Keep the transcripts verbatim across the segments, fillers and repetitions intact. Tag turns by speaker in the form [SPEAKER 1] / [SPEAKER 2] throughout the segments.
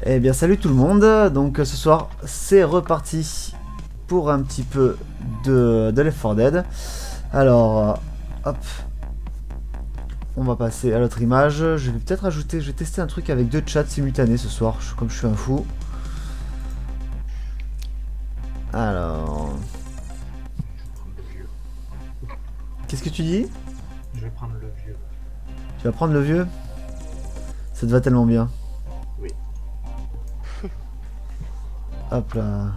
[SPEAKER 1] Eh bien salut tout le monde, donc ce soir c'est reparti pour un petit peu de, de Left four Dead. Alors, hop, on va passer à l'autre image. Je vais peut-être ajouter, je vais tester un truc avec deux chats simultanés ce soir, comme je suis un fou. Alors... Qu'est-ce que tu dis?
[SPEAKER 2] Je vais prendre le vieux.
[SPEAKER 1] Tu vas prendre le vieux? Ça te va tellement bien.
[SPEAKER 2] Oui.
[SPEAKER 1] Hop là.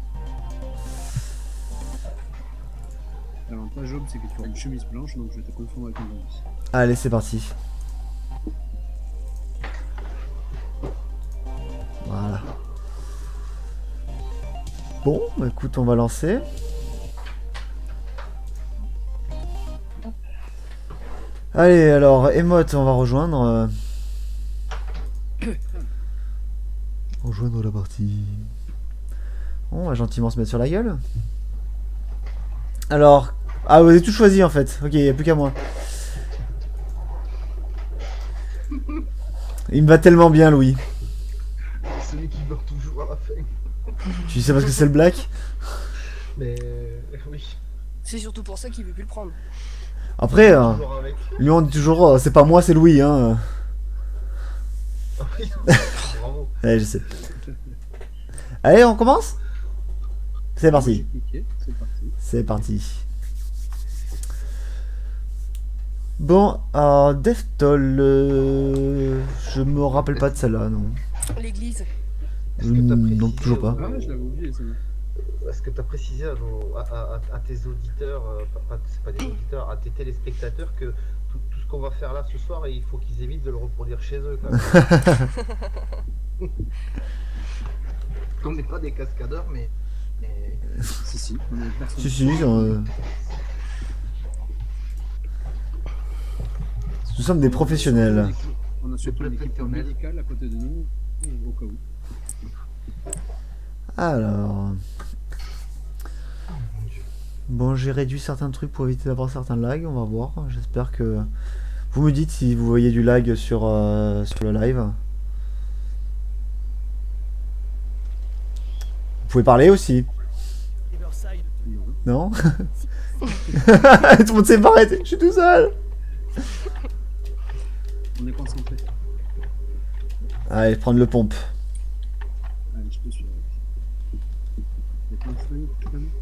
[SPEAKER 3] L'avantage Job, c'est que tu as une chemise blanche, donc je vais te confondre avec une chemise.
[SPEAKER 1] Allez, c'est parti. Voilà. Bon, bah écoute, on va lancer. Allez, alors, émote, on va rejoindre. Euh... rejoindre la partie. Bon, on va gentiment se mettre sur la gueule. Alors... Ah, vous avez tout choisi en fait. Ok, il n'y a plus qu'à moi. Il me va tellement bien, Louis.
[SPEAKER 2] Celui qui meurt toujours à la fin.
[SPEAKER 1] Tu sais parce que c'est le black?
[SPEAKER 2] Mais oui.
[SPEAKER 4] C'est surtout pour ça qu'il veut plus le prendre.
[SPEAKER 1] Après, euh,
[SPEAKER 2] Avec.
[SPEAKER 1] lui on dit toujours, euh, c'est pas moi, c'est Louis, hein.
[SPEAKER 2] Ah oui. Bravo.
[SPEAKER 1] Ouais, je sais. Allez, on commence? C'est parti.
[SPEAKER 3] Ok, c'est parti.
[SPEAKER 1] C'est parti. Bon, alors, Deathtoll, euh, je me rappelle pas de celle-là, non.
[SPEAKER 4] L'église.
[SPEAKER 2] Est-ce que t'as
[SPEAKER 1] Mm,
[SPEAKER 2] précisé
[SPEAKER 1] non, toujours pas.
[SPEAKER 3] Ah, je l'avais oublié, c'est bon.
[SPEAKER 2] Est-ce que tu as précisé à, nos- à, à- à tes auditeurs, euh, pas, pas- c'est pas des auditeurs, à tes téléspectateurs que tout, tout ce qu'on va faire là ce soir, il faut qu'ils évitent de le reproduire chez eux quand même. On n'est pas des cascadeurs, mais. mais...
[SPEAKER 3] Si, si, on est personne.
[SPEAKER 1] Si, si, euh, nous sommes des professionnels.
[SPEAKER 3] On a surtout une équipe
[SPEAKER 2] personnel.
[SPEAKER 3] médicale à côté de nous, au cas où.
[SPEAKER 1] Alors... Bon, j'ai réduit certains trucs pour éviter d'avoir certains lags, on va voir. J'espère que... Vous me dites si vous voyez du lag sur, euh, sur le live. Vous pouvez parler aussi.
[SPEAKER 3] Non.
[SPEAKER 1] Non? Tout le monde s'est barré, je suis tout seul.
[SPEAKER 3] On est concentré.
[SPEAKER 1] Allez, prendre le pompe.
[SPEAKER 3] Allez, je te suis avec. Les consignes, quand même.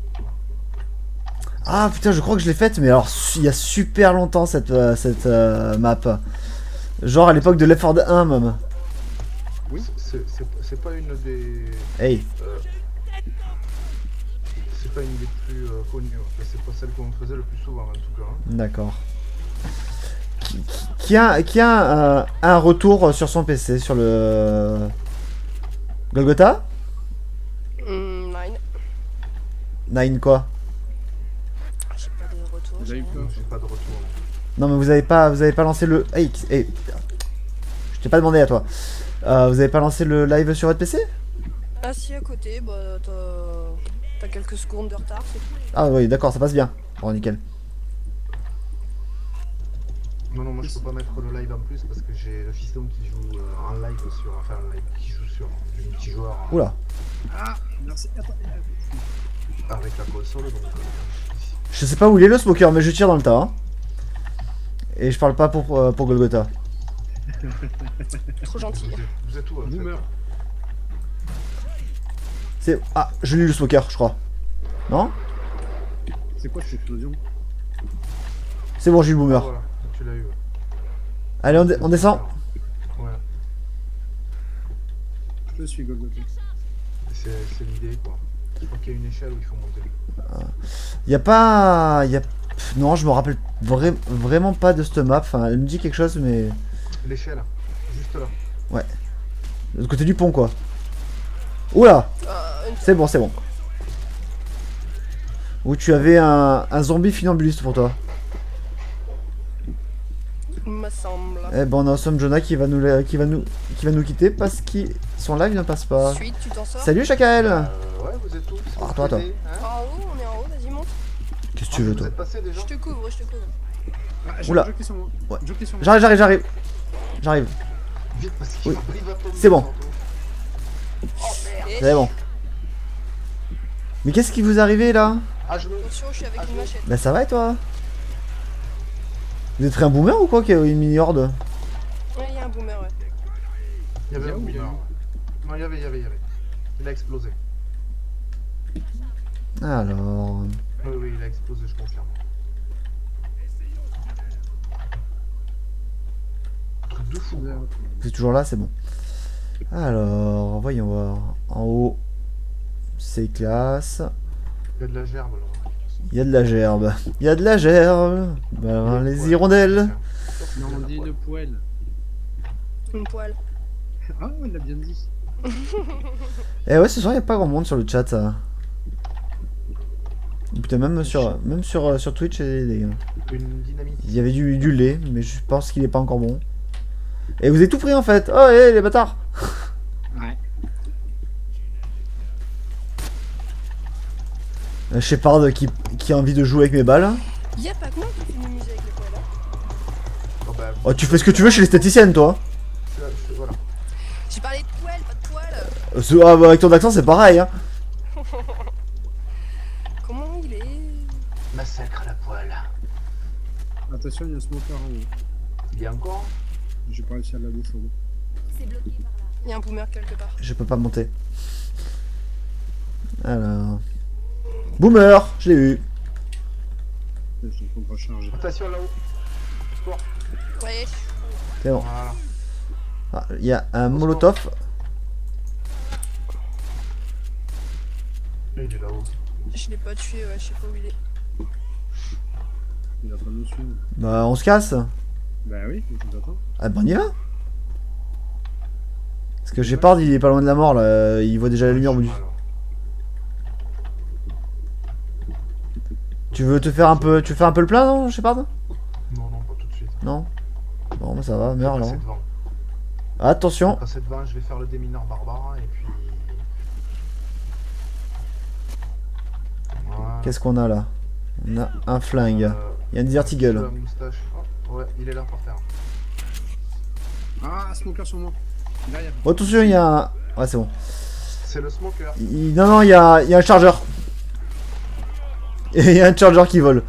[SPEAKER 1] Ah putain, je crois que je l'ai faite, mais alors il y a super longtemps cette, euh, cette euh, map. Genre à l'époque de Left four Dead un même.
[SPEAKER 2] Oui, c'est c'est- c'est pas une des.
[SPEAKER 1] Hey.
[SPEAKER 2] euh, c'est pas une des plus euh, connues. Enfin, c'est pas celle qu'on faisait le plus souvent en tout cas. hein.
[SPEAKER 1] D'accord. Qui, qui- qui a, qui a euh, un retour sur son P C, sur le... Golgotha?
[SPEAKER 4] Hum, nine.
[SPEAKER 1] Nine quoi?
[SPEAKER 4] J'ai pas de retour.
[SPEAKER 3] Vous
[SPEAKER 4] j'ai
[SPEAKER 3] avez eu
[SPEAKER 4] rien.
[SPEAKER 3] peur?
[SPEAKER 2] J'ai pas de retour.
[SPEAKER 1] Non mais vous avez pas, vous avez pas lancé le... Hey, qui- hey. Je t'ai pas demandé à toi. Euh, vous avez pas lancé le live sur votre P C?
[SPEAKER 4] Ah si, à côté, bah t'as t'as quelques secondes de retard, c'est tout.
[SPEAKER 1] Ah oui, d'accord, ça passe bien. Bon, nickel.
[SPEAKER 2] Non, non, moi je peux pas mettre le live en plus parce que j'ai le fiston qui joue euh, en live sur. Enfin, en live, qui joue sur du multijoueur euh,
[SPEAKER 1] Oula.
[SPEAKER 3] Ah, merci. Attends.
[SPEAKER 2] avec la console. Donc, euh,
[SPEAKER 1] Je sais pas où il est le smoker, mais je tire dans le tas. Hein. Et je parle pas pour, euh, pour Golgotha.
[SPEAKER 4] Trop gentil.
[SPEAKER 2] vous, êtes, vous êtes où en fait
[SPEAKER 3] Boomer.
[SPEAKER 1] C'est... Ah, je l'ai eu le smoker, je crois. Non?
[SPEAKER 3] C'est quoi cette explosion?
[SPEAKER 1] C'est bon, j'ai eu le boomer.
[SPEAKER 2] Voilà, tu l'as eu. ouais.
[SPEAKER 1] Allez, on, dé- on descend.
[SPEAKER 2] Ouais,
[SPEAKER 3] Je suis Golgotha.
[SPEAKER 2] c'est c'est l'idée quoi. Je crois qu'il y a une échelle où il faut monter.
[SPEAKER 1] Y a pas... Y a... Pff, non, je me rappelle vra- vraiment pas de cette map. Enfin, elle me dit quelque chose, mais...
[SPEAKER 2] L'échelle, juste là.
[SPEAKER 1] De l'autre côté du pont, quoi. Oula!
[SPEAKER 4] Euh, une...
[SPEAKER 1] C'est bon, c'est bon. Où tu avais un, un zombie funambuliste pour toi.
[SPEAKER 4] Il me semble.
[SPEAKER 1] Eh ben, on a Awesome Jonah qui va nous, la- qui va nous, qui va nous quitter parce que son live ne passe pas.
[SPEAKER 4] Suite, tu t'en sors?
[SPEAKER 1] Salut Chacal!
[SPEAKER 2] Euh, ouais, vous êtes où?
[SPEAKER 1] Ah, toi, toi.
[SPEAKER 4] En haut, on est en haut, vas-y monte.
[SPEAKER 1] Qu'est-ce que tu veux,
[SPEAKER 2] Vous
[SPEAKER 1] toi?
[SPEAKER 2] êtes passé déjà?
[SPEAKER 4] Je te couvre, je te couvre.
[SPEAKER 3] Ah, j'ai
[SPEAKER 1] Oula.
[SPEAKER 3] un jeu qui est sur moi.
[SPEAKER 1] Ouais.
[SPEAKER 3] Jeu qui est sur moi.
[SPEAKER 1] J'arrive, j'arrive, j'arrive. J'arrive.
[SPEAKER 2] Vite parce qu'il
[SPEAKER 1] Oui.
[SPEAKER 2] va- il va tomber
[SPEAKER 1] C'est bon.
[SPEAKER 2] tantôt.
[SPEAKER 4] Et
[SPEAKER 1] C'est bon. Mais qu'est-ce qui vous arrive là?
[SPEAKER 2] Ah, je me.
[SPEAKER 4] attention, je suis avec une machette.
[SPEAKER 1] Bah ça va et toi? Vous êtes pris un boomer ou quoi qui a une mini-horde?
[SPEAKER 4] Ouais, il y a un boomer, ouais.
[SPEAKER 2] Il y avait
[SPEAKER 3] Il y a
[SPEAKER 2] un
[SPEAKER 3] où, il y a
[SPEAKER 2] boomer.
[SPEAKER 3] où
[SPEAKER 2] Non, il y avait, il y avait, il y avait. Il a explosé.
[SPEAKER 1] Alors...
[SPEAKER 2] Oui, oui, il a explosé, je confirme. Truc de fou.
[SPEAKER 3] Ouais,
[SPEAKER 2] quoi.
[SPEAKER 3] ouais.
[SPEAKER 1] C'est toujours là, c'est bon. Alors, voyons voir. En haut, c'est classe.
[SPEAKER 2] Il y a de la gerbe là.
[SPEAKER 1] Il y a de la gerbe. Il y a de la gerbe. Ben, les hirondelles.
[SPEAKER 3] Non, on dit une poêle.
[SPEAKER 4] Une poêle.
[SPEAKER 3] Ah, elle l'a bien dit.
[SPEAKER 1] Eh ouais, ce soir, il n'y a pas grand monde sur le chat. Ça. Putain, même sur, même sur, euh, sur Twitch, il y a des-
[SPEAKER 2] Une dynamite.
[SPEAKER 1] il y avait du, du lait, mais je pense qu'il est pas encore bon. Et vous avez tout pris en fait. Oh, hé, les bâtards.
[SPEAKER 3] Ouais.
[SPEAKER 1] Euh, Shepard qui, qui a envie de jouer avec mes balles.
[SPEAKER 4] Il y a pas que moi qui fait m'amuser avec les poêles. Hein.
[SPEAKER 2] Oh, bah,
[SPEAKER 1] Oh, tu fais ce que tu veux chez les statistiennes, toi.
[SPEAKER 2] c'est- c'est- voilà.
[SPEAKER 4] J'ai parlé de poêle, pas de poêle.
[SPEAKER 1] Euh, ce- ah, bah, avec ton accent, c'est pareil. Hein.
[SPEAKER 4] Comment il est?
[SPEAKER 2] Massacre à la poêle.
[SPEAKER 3] Attention, il y a un smoker en haut.
[SPEAKER 2] Il y a encore.
[SPEAKER 3] J'ai pas réussi à la descendre.
[SPEAKER 4] Il y a un boomer quelque part.
[SPEAKER 1] Je peux pas monter. Alors. Boomer, je l'ai eu.
[SPEAKER 3] Je suis en train de recharger.
[SPEAKER 2] Attention là-haut. Sport.
[SPEAKER 4] Ouais,
[SPEAKER 1] C'est bon.
[SPEAKER 2] Voilà.
[SPEAKER 1] Ah, il y a un molotov.
[SPEAKER 2] Il est là-haut.
[SPEAKER 4] je l'ai pas tué, ouais, je sais pas où il est.
[SPEAKER 3] Il est en train de nous suivre.
[SPEAKER 1] Bah, on se casse.
[SPEAKER 3] Bah oui, je vous attends.
[SPEAKER 1] Ah, bah, on y va. Parce que Shepard, il est pas loin de la mort là. Il voit déjà la lumière au bout du.
[SPEAKER 2] Alors.
[SPEAKER 1] Tu veux te faire un peu. Tu fais un peu le plein, non, Shepard?
[SPEAKER 2] Non, non, pas tout de suite.
[SPEAKER 1] Non. Bon, bah, ça va, meurs
[SPEAKER 2] Je vais
[SPEAKER 1] alors.
[SPEAKER 2] passer devant.
[SPEAKER 1] Attention.
[SPEAKER 2] Je vais passer devant, je vais faire le démineur barbare et puis. Voilà.
[SPEAKER 1] Qu'est-ce qu'on a là? On a un flingue.
[SPEAKER 2] Euh,
[SPEAKER 1] Il y a une Desert Eagle.
[SPEAKER 2] la moustache. Oh, ouais, il est là par terre.
[SPEAKER 3] Ah, smoker sur moi. Derrière.
[SPEAKER 1] Oh, attention, il y a un. Ouais, c'est bon.
[SPEAKER 2] C'est le smoker.
[SPEAKER 1] Il- Non, non, il y a, il y a un chargeur. Et il y a un chargeur qui vole.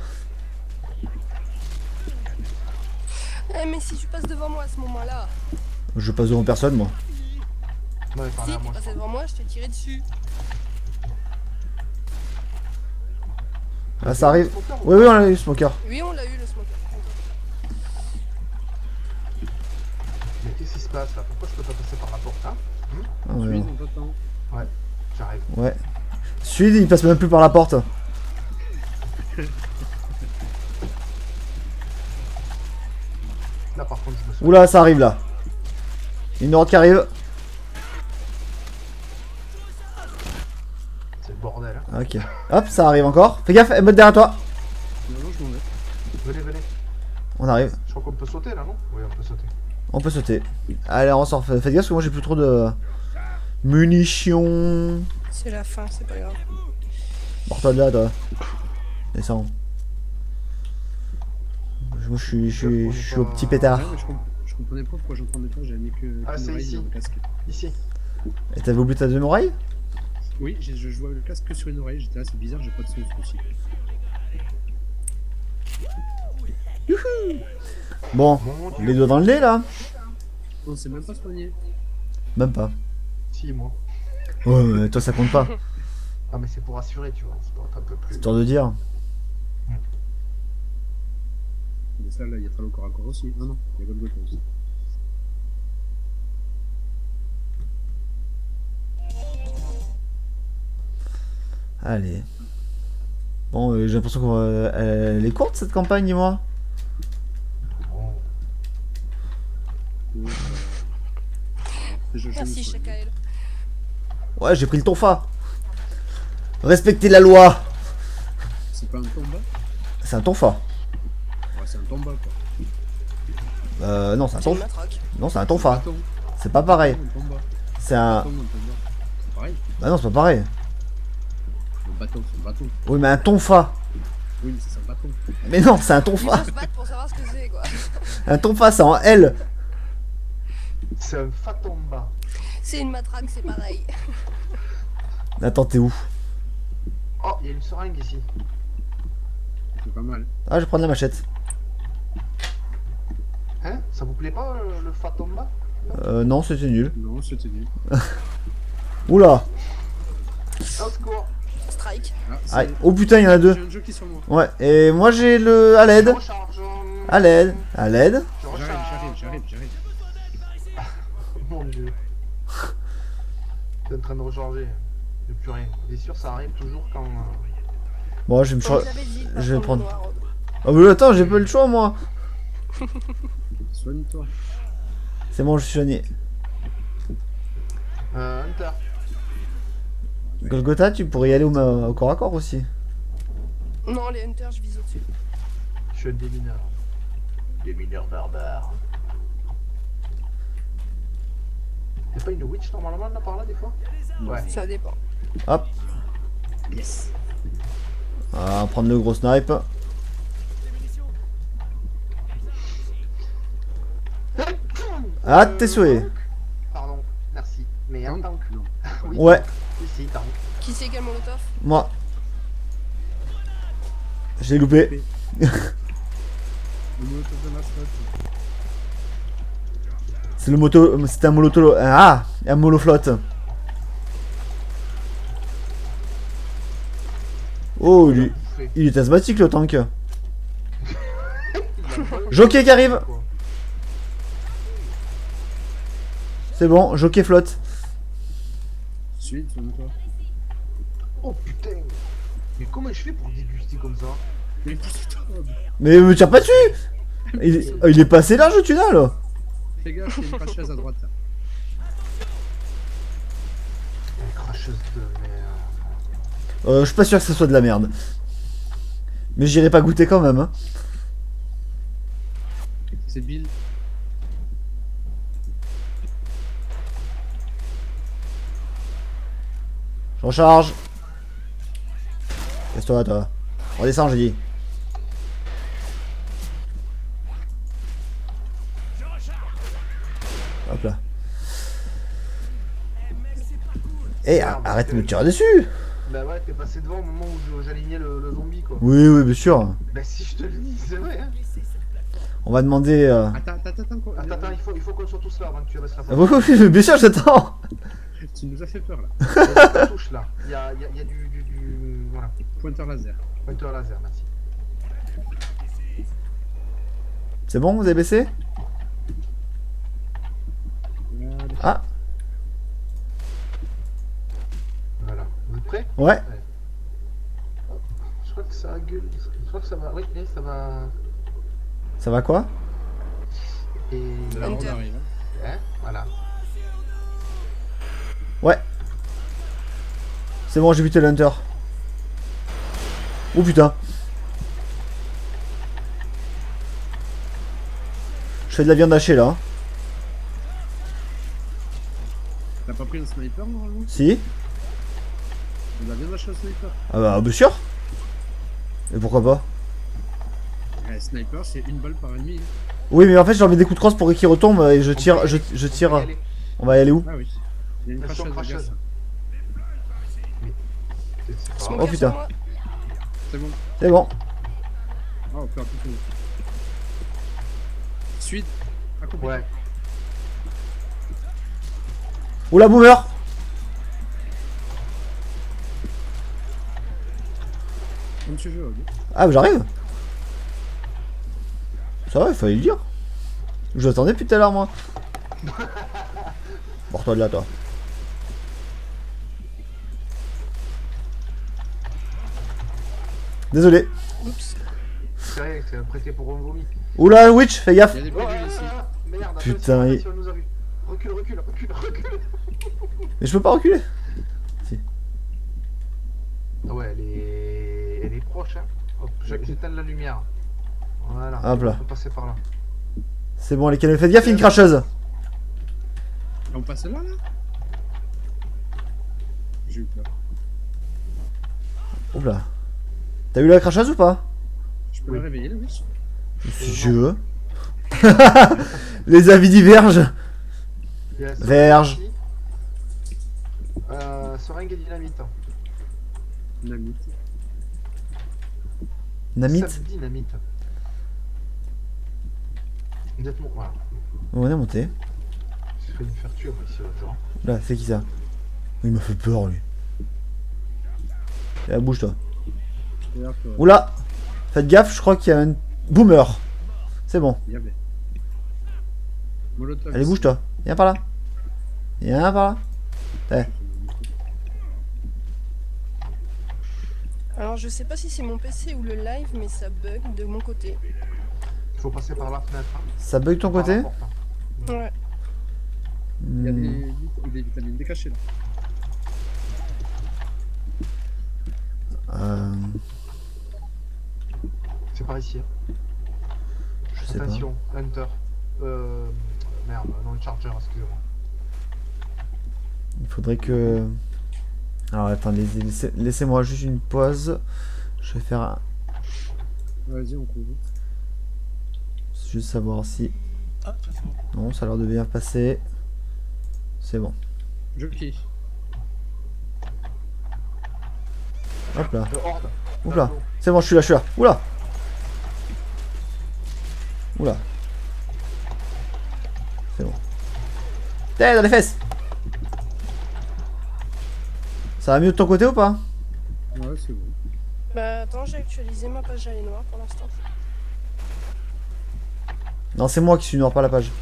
[SPEAKER 4] Eh, mais si tu passes devant moi à ce moment-là.
[SPEAKER 1] Je passe devant personne, moi.
[SPEAKER 2] Non, il parlait
[SPEAKER 4] Si
[SPEAKER 2] à
[SPEAKER 4] t'es
[SPEAKER 2] moi.
[SPEAKER 4] passé devant moi, je t'ai tiré dessus.
[SPEAKER 1] Ah, ça arrive.
[SPEAKER 2] Smoker ou
[SPEAKER 1] Oui, oui, on a eu Smoker.
[SPEAKER 4] Oui, on l'a eu le smoker.
[SPEAKER 2] Mais qu'est-ce qui se passe là? Pourquoi je peux pas passer par la porte hein?
[SPEAKER 1] Ah,
[SPEAKER 3] Suis,
[SPEAKER 1] ouais.
[SPEAKER 3] on t'attend.
[SPEAKER 2] Ouais, j'arrive.
[SPEAKER 1] Ouais. Celui il passe même plus par la porte.
[SPEAKER 2] Là par contre je me suis.
[SPEAKER 1] Oula, ça arrive là. Une horde qui arrive.
[SPEAKER 2] C'est le bordel. Hein.
[SPEAKER 1] Ok. Hop, ça arrive encore. Fais gaffe, mode derrière toi.
[SPEAKER 3] Non, non, je m'en vais.
[SPEAKER 2] Venez, venez.
[SPEAKER 1] On arrive.
[SPEAKER 2] Je crois qu'on peut sauter là, non? Oui, on peut sauter.
[SPEAKER 1] On peut sauter. Allez, on sort. Faites gaffe parce que moi j'ai plus trop de munitions.
[SPEAKER 4] C'est la fin, c'est pas grave.
[SPEAKER 1] Porte-toi de là, toi. Descends. Moi je suis, je suis, je suis au petit pétard.
[SPEAKER 3] Ouais, mais je, comp- je comprenais pas pourquoi j'entendais pas, j'avais mis que
[SPEAKER 2] Ah,
[SPEAKER 3] qu'une
[SPEAKER 2] c'est
[SPEAKER 3] oreille
[SPEAKER 2] ici.
[SPEAKER 3] dans le casque.
[SPEAKER 2] Ici.
[SPEAKER 1] Et t'avais oublié ta deuxième oreille?
[SPEAKER 3] Oui, j'ai- je jouais le casque que sur une oreille, j'étais là, c'est bizarre, j'ai pas de son ce coup-ci.
[SPEAKER 1] Bon,
[SPEAKER 2] Mon Dieu.
[SPEAKER 1] les doigts dans le nez là?
[SPEAKER 3] On sait même pas soigner.
[SPEAKER 1] Même pas.
[SPEAKER 2] Si, moi.
[SPEAKER 1] Ouais, mais toi ça compte pas.
[SPEAKER 2] Ah, mais c'est pour assurer, tu vois. C'est pour être un peu plus.
[SPEAKER 1] Histoire de dire.
[SPEAKER 3] Mais ça, là, il y a Tralo corps à corps aussi. Non, non, il y a Golgotha aussi.
[SPEAKER 1] Allez. Bon, euh, j'ai l'impression qu'elle est courte cette campagne, dis-moi.
[SPEAKER 2] Bon.
[SPEAKER 3] Donc, euh, je- je me
[SPEAKER 4] Merci,
[SPEAKER 3] soigne.
[SPEAKER 4] Shakael.
[SPEAKER 1] Ouais, j'ai pris le tonfa. Respectez la loi.
[SPEAKER 3] C'est pas un tomba?
[SPEAKER 1] C'est un tonfa.
[SPEAKER 3] Ouais, c'est un tomba quoi.
[SPEAKER 1] Euh, non, c'est un
[SPEAKER 4] C'est une
[SPEAKER 1] tonfa.
[SPEAKER 4] matraque.
[SPEAKER 1] Non, c'est un tonfa.
[SPEAKER 3] Bâton.
[SPEAKER 1] C'est pas pareil.
[SPEAKER 3] Un tomba.
[SPEAKER 1] C'est un.
[SPEAKER 3] Bâton, un tomba. C'est pareil.
[SPEAKER 1] Bah non, c'est pas pareil.
[SPEAKER 3] Un bâton, c'est un bâton.
[SPEAKER 1] Oui, mais un tonfa.
[SPEAKER 3] Oui, mais c'est un bâton.
[SPEAKER 1] Mais non, c'est un
[SPEAKER 4] Il
[SPEAKER 1] tonfa.
[SPEAKER 4] faut se battre pour savoir ce que c'est, quoi.
[SPEAKER 1] Un tonfa, c'est en L.
[SPEAKER 2] C'est un fatomba.
[SPEAKER 4] C'est une matraque, c'est pareil.
[SPEAKER 1] Attends, t'es où?
[SPEAKER 2] Oh, il y a une seringue ici.
[SPEAKER 3] C'est pas mal.
[SPEAKER 1] Ah, je vais prendre la machette.
[SPEAKER 2] Hein? Ça vous plaît pas le, le Fatomba?
[SPEAKER 1] Euh, non, c'était nul.
[SPEAKER 3] Non, c'était nul.
[SPEAKER 1] Oula.
[SPEAKER 2] Au secours.
[SPEAKER 4] Strike.
[SPEAKER 3] Ah, c'est-
[SPEAKER 1] Aïe. Oh putain, il y en a deux.
[SPEAKER 3] J'ai un jeu qui est sur moi.
[SPEAKER 1] Ouais, et moi j'ai le... à l'aide.
[SPEAKER 2] Je recharge.
[SPEAKER 1] À l'aide. À l'aide.
[SPEAKER 2] Je
[SPEAKER 3] J'arrive,
[SPEAKER 2] recharge.
[SPEAKER 3] j'arrive, j'arrive, j'arrive.
[SPEAKER 2] Mon dieu. T'es en train de recharger. J'ai plus rien. Bien sûr, ça arrive toujours quand. euh,
[SPEAKER 1] Bon, je vais me
[SPEAKER 4] Comme
[SPEAKER 1] changer.
[SPEAKER 4] je l'avais dit, pas
[SPEAKER 1] je vais
[SPEAKER 4] prendre le
[SPEAKER 1] prendre-
[SPEAKER 4] noir.
[SPEAKER 1] Oh mais attends, j'ai pas le choix moi.
[SPEAKER 3] Soigne-toi.
[SPEAKER 1] C'est bon, je suis soigné.
[SPEAKER 2] Euh, Hunter.
[SPEAKER 1] Golgotha, tu pourrais y aller au, ma- au corps à corps aussi.
[SPEAKER 4] Non, les hunters, je vise au-dessus.
[SPEAKER 2] Je suis un démineur. Démineur barbare. Y'a pas une witch normalement là par là des fois? Ouais.
[SPEAKER 4] Ça dépend.
[SPEAKER 1] Hop.
[SPEAKER 3] Yes.
[SPEAKER 1] Ah, on va prendre le gros snipe. Ah, tes souhaits.
[SPEAKER 2] Pardon, merci. Mais un tank.
[SPEAKER 3] Non.
[SPEAKER 2] Oui.
[SPEAKER 1] Ouais,
[SPEAKER 2] Oui, si, tank.
[SPEAKER 4] Qui c'est quel molotov?
[SPEAKER 1] moi. J'ai loupé.
[SPEAKER 3] Le molotov de la flotte.
[SPEAKER 1] C'est le moto. C'était un molotolo. Ah, un moloflotte. Oh, il,
[SPEAKER 2] Bouffé.
[SPEAKER 1] il est asthmatique le tank. Jockey qui arrive.
[SPEAKER 2] Quoi.
[SPEAKER 1] C'est bon, jockey flotte.
[SPEAKER 3] Suite, soigne-toi.
[SPEAKER 2] Oh putain. Mais comment je fais pour déguster comme ça?
[SPEAKER 3] Mais pousse-toi.
[SPEAKER 1] Mais me tire pas dessus. Il, oh, il est passé large au tunnel.
[SPEAKER 3] Fais gaffe, il y a une cracheuse à droite là.
[SPEAKER 2] Une cracheuse de merde.
[SPEAKER 1] Euh, je suis pas sûr que ce soit de la merde. Mais j'irai pas goûter quand même. Hein.
[SPEAKER 3] C'est Bill.
[SPEAKER 1] Je recharge. Laisse-toi, toi. Redescends, j'ai dit. Hop là. Eh, a- arrête de me tirer dessus.
[SPEAKER 2] Bah ouais, t'es passé devant au moment où je- j'alignais le, le zombie quoi.
[SPEAKER 1] Oui, oui, bien sûr.
[SPEAKER 2] Bah si je te le dis, c'est vrai hein.
[SPEAKER 1] On va demander... Euh...
[SPEAKER 3] Attends, attends, attends. quoi.
[SPEAKER 2] Attends, attends, il faut, il faut qu'on soit tous là avant que tu restes la
[SPEAKER 1] ah, oui, oui, oui, bien sûr, j'attends.
[SPEAKER 3] Tu nous as fait peur là.
[SPEAKER 2] Il y a des touches là. Il y a, il y a, il y a du, du, du. Voilà.
[SPEAKER 3] Pointeur laser.
[SPEAKER 2] Pointeur laser, merci.
[SPEAKER 1] C'est bon, vous avez baissé?
[SPEAKER 3] Allez.
[SPEAKER 1] Ah,
[SPEAKER 2] Voilà. Vous êtes prêts?
[SPEAKER 1] ouais.
[SPEAKER 2] Je crois que ça gueule. Je crois que ça va. Oui, oui, ça va.
[SPEAKER 1] Ça va quoi?
[SPEAKER 2] Et.
[SPEAKER 3] De là, on
[SPEAKER 4] Hunter.
[SPEAKER 3] arrive. Hein.
[SPEAKER 2] Hein? Voilà.
[SPEAKER 1] Ouais. C'est bon, j'ai buté le hunter. Oh putain. Je fais de la viande hachée là. hein.
[SPEAKER 3] T'as pas pris un sniper normalement?
[SPEAKER 1] Si?
[SPEAKER 3] On a bien lâché un sniper.
[SPEAKER 1] Ah bah, bien sûr. Et pourquoi pas?
[SPEAKER 3] Ouais, sniper, c'est une balle par ennemi.
[SPEAKER 1] Oui, mais en fait, j'ai envie des coups de crosse pour qu'il retombe et je
[SPEAKER 2] On
[SPEAKER 1] tire.
[SPEAKER 2] peut y
[SPEAKER 1] Je,
[SPEAKER 2] aller.
[SPEAKER 1] je
[SPEAKER 2] On peut
[SPEAKER 1] tire.
[SPEAKER 2] y aller.
[SPEAKER 1] On va y aller où?
[SPEAKER 3] Ah oui. Il y a une
[SPEAKER 2] Attention,
[SPEAKER 3] cracheuse de
[SPEAKER 2] cracheuse.
[SPEAKER 3] gaz.
[SPEAKER 2] C'est- c'est pas
[SPEAKER 4] Smoker
[SPEAKER 2] grave.
[SPEAKER 1] Oh, putain.
[SPEAKER 4] sur moi.
[SPEAKER 3] C'est bon.
[SPEAKER 1] C'est bon.
[SPEAKER 3] Oh, on perd tout. Suite. Accompli.
[SPEAKER 2] Ouais.
[SPEAKER 1] Oula, boomer.
[SPEAKER 3] Comme tu veux, ok.
[SPEAKER 1] Ah, bah, j'arrive. Ça va, il fallait le dire. Je l'attendais depuis tout à l'heure, moi. Bord-toi de là, toi. Désolé.
[SPEAKER 4] Oups.
[SPEAKER 2] C'est vrai, c'est prêté pour un vomi.
[SPEAKER 1] Oula, Witch, fais gaffe.
[SPEAKER 3] Il y a des
[SPEAKER 2] Oh,
[SPEAKER 3] pédules ici.
[SPEAKER 2] ah, ah, merde,
[SPEAKER 1] Putain,
[SPEAKER 2] attention,
[SPEAKER 1] il-
[SPEAKER 2] attention, elle nous a vu. Recule, recule, recule, recule.
[SPEAKER 1] Mais je peux pas reculer.
[SPEAKER 2] Ah ouais, elle est, elle est proche, hein. Hop, j'éteins la lumière. Voilà.
[SPEAKER 1] Hop là.
[SPEAKER 2] On peut passer par là.
[SPEAKER 1] C'est bon, les canons, faites gaffe, il y a une cracheuse.
[SPEAKER 3] On passe là, là? J'ai eu peur.
[SPEAKER 1] Oula. T'as eu la cracheuse ou pas?
[SPEAKER 3] Je peux
[SPEAKER 2] Oui.
[SPEAKER 3] la réveiller, là, oui?
[SPEAKER 1] Si je veux. Les avis divergent.
[SPEAKER 2] Il y a la
[SPEAKER 1] Verge.
[SPEAKER 2] ici. dynamite.
[SPEAKER 3] Dynamite.
[SPEAKER 1] Namite.
[SPEAKER 2] Sub dynamite. Vous êtes mon. Voilà.
[SPEAKER 1] On est monté.
[SPEAKER 2] Je vais me faire tuer moi ici l'autre jour.
[SPEAKER 1] Là, c'est qui ça? Il m'a fait peur lui. Et là, bouge-toi.
[SPEAKER 3] C'est-à-dire que.
[SPEAKER 1] Oula! Faites gaffe, je crois qu'il y a un boomer. C'est bon.
[SPEAKER 3] Il y avait. Molotov.
[SPEAKER 1] Allez, bouge-toi. Viens par là. Viens par là. Eh.
[SPEAKER 4] Alors je sais pas si c'est mon P C ou le live, mais ça bug de mon côté.
[SPEAKER 2] Il faut passer par la fenêtre. Hein.
[SPEAKER 1] Ça bug de ton
[SPEAKER 2] Par la
[SPEAKER 1] côté?
[SPEAKER 2] porte, hein.
[SPEAKER 4] Ouais.
[SPEAKER 3] Il y a
[SPEAKER 1] Hmm.
[SPEAKER 3] des, des vitamines décachées là.
[SPEAKER 1] Euh,
[SPEAKER 2] C'est par ici. Hein.
[SPEAKER 1] je sais pas.
[SPEAKER 2] Attention, Hunter. Euh. Merde, non, le Charger, excusez-moi.
[SPEAKER 1] Il faudrait que... Alors attendez, laissez- laissez-moi juste une pause. Je vais faire un...
[SPEAKER 3] Vas-y, on couvre.
[SPEAKER 1] Juste savoir si... Non, ça leur devait bien passer. C'est bon.
[SPEAKER 3] Je kiffe.
[SPEAKER 1] Hop là.
[SPEAKER 2] Le Horde.
[SPEAKER 1] Oula.
[SPEAKER 2] D'assaut.
[SPEAKER 1] C'est bon, je suis là, je suis là. Oula. Oula. C'est bon. T'es dans les fesses. Ça va mieux de ton côté ou pas?
[SPEAKER 3] Ouais, c'est bon.
[SPEAKER 4] Bah attends, j'ai actualisé ma page à noire pour l'instant.
[SPEAKER 1] Non, c'est moi qui suis noir, pas la page.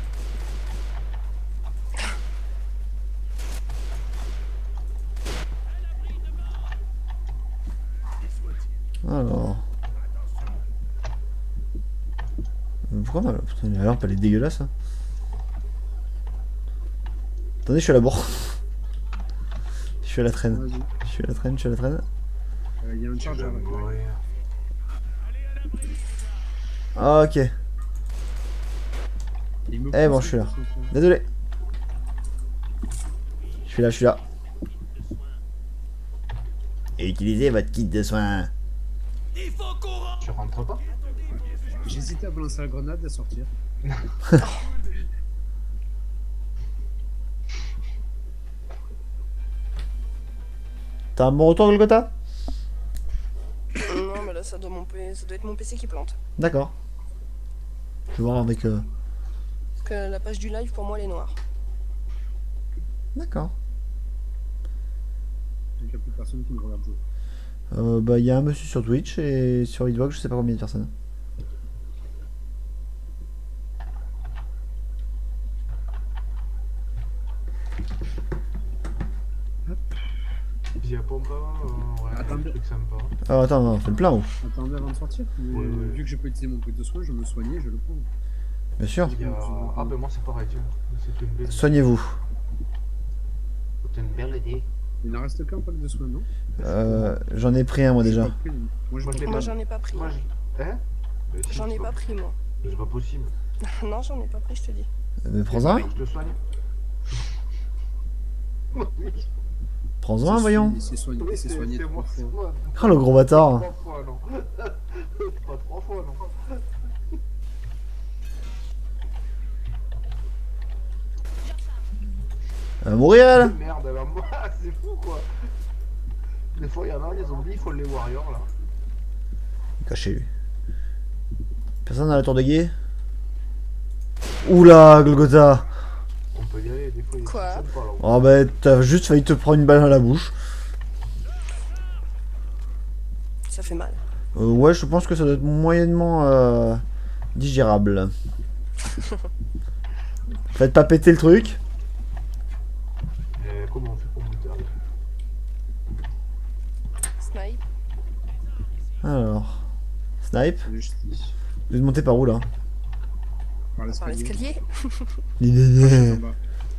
[SPEAKER 1] Alors. Pourquoi ma... Putain, la lampe elle est dégueulasse. Hein. Attendez, je suis à la bourre. Je suis à la traîne.
[SPEAKER 3] Vas-y.
[SPEAKER 1] Je suis à la traîne, je suis à la traîne.
[SPEAKER 3] Euh, Il y a un
[SPEAKER 2] Je
[SPEAKER 3] charger
[SPEAKER 2] vais
[SPEAKER 3] là.
[SPEAKER 2] mourir.
[SPEAKER 1] Ah, ok.
[SPEAKER 3] Il me
[SPEAKER 1] Eh bon,
[SPEAKER 3] pousse,
[SPEAKER 1] je suis là.
[SPEAKER 3] il me pousse.
[SPEAKER 1] Désolé. Je suis là, je suis là. Et utilisez votre kit de soins.
[SPEAKER 2] Tu rentres pas?
[SPEAKER 3] J'hésitais à balancer la grenade et à sortir.
[SPEAKER 1] T'as un bon retour, Golgotha?
[SPEAKER 4] Non, mais là ça doit, mon P... ça doit être mon P C qui plante.
[SPEAKER 1] D'accord. Je vais voir avec... euh,
[SPEAKER 4] Parce que la page du live pour moi elle est noire.
[SPEAKER 1] D'accord.
[SPEAKER 3] Donc il n'y a plus personne qui me regarde jouer.
[SPEAKER 1] Euh, bah, il y a un monsieur sur Twitch et sur Hitbox, je sais pas combien de personnes.
[SPEAKER 2] Il y a pompe, euh, ouais,
[SPEAKER 3] Attends,
[SPEAKER 2] un truc sympa.
[SPEAKER 1] Ah, attends, non, fais le plein, oh.
[SPEAKER 3] Attendez avant de sortir. Mais
[SPEAKER 2] Ouais, ouais.
[SPEAKER 3] vu que j'ai pas utilisé mon truc de soin, je me soignais, je le prends.
[SPEAKER 1] Bien sûr.
[SPEAKER 2] Il y a... Ah ben moi c'est pareil, tiens. C'est une belle...
[SPEAKER 1] Soignez-vous.
[SPEAKER 2] C'est une belle idée.
[SPEAKER 3] Il n'en reste qu'un pack de soins, non?
[SPEAKER 1] Euh, j'en ai pris un, moi,
[SPEAKER 3] J'ai
[SPEAKER 1] déjà.
[SPEAKER 3] pas pris, Moi,
[SPEAKER 2] Moi,
[SPEAKER 3] j'ai
[SPEAKER 2] je l'ai
[SPEAKER 3] pas
[SPEAKER 4] Moi
[SPEAKER 2] pas.
[SPEAKER 4] j'en ai pas pris.
[SPEAKER 2] Moi j'ai... Hein? Mais si,
[SPEAKER 4] J'en ai
[SPEAKER 2] c'est
[SPEAKER 4] pas pris moi.
[SPEAKER 2] C'est pas possible.
[SPEAKER 4] Non, j'en ai pas pris, je te dis.
[SPEAKER 1] Mais prends-en un.
[SPEAKER 2] Je te soigne. Oui,
[SPEAKER 1] Prends-en un, voyons.
[SPEAKER 3] Il s'est soigné, il s'est
[SPEAKER 2] c'est
[SPEAKER 3] soigné
[SPEAKER 2] c'est
[SPEAKER 3] trois
[SPEAKER 2] moi, c'est
[SPEAKER 3] fois.
[SPEAKER 2] moi.
[SPEAKER 1] Oh, le gros bâtard.
[SPEAKER 2] Trois fois, non. Pas trois fois, non.
[SPEAKER 1] Elle va mourir, elle.
[SPEAKER 2] Merde, elle va mourir, c'est fou quoi. Des fois, il y en a, les zombies, il faut les warriors là.
[SPEAKER 1] Caché, lui. Personne à la tour de guet? Oula, Golgotha.
[SPEAKER 2] On peut y aller, des fois, il
[SPEAKER 4] Quoi
[SPEAKER 2] sympa là.
[SPEAKER 1] Oh, bah, t'as juste failli te prendre une balle à la bouche.
[SPEAKER 4] Ça fait mal.
[SPEAKER 1] Euh, ouais, je pense que ça doit être moyennement euh, digérable. Faites pas péter le truc.
[SPEAKER 2] Et comment on fait pour monter avec?
[SPEAKER 4] Snipe.
[SPEAKER 1] Alors. Snipe.
[SPEAKER 3] Je dis.
[SPEAKER 1] Vous êtes monté par où là?
[SPEAKER 3] Par
[SPEAKER 4] Par
[SPEAKER 3] l'escalier.
[SPEAKER 4] l'escalier.
[SPEAKER 3] En bas.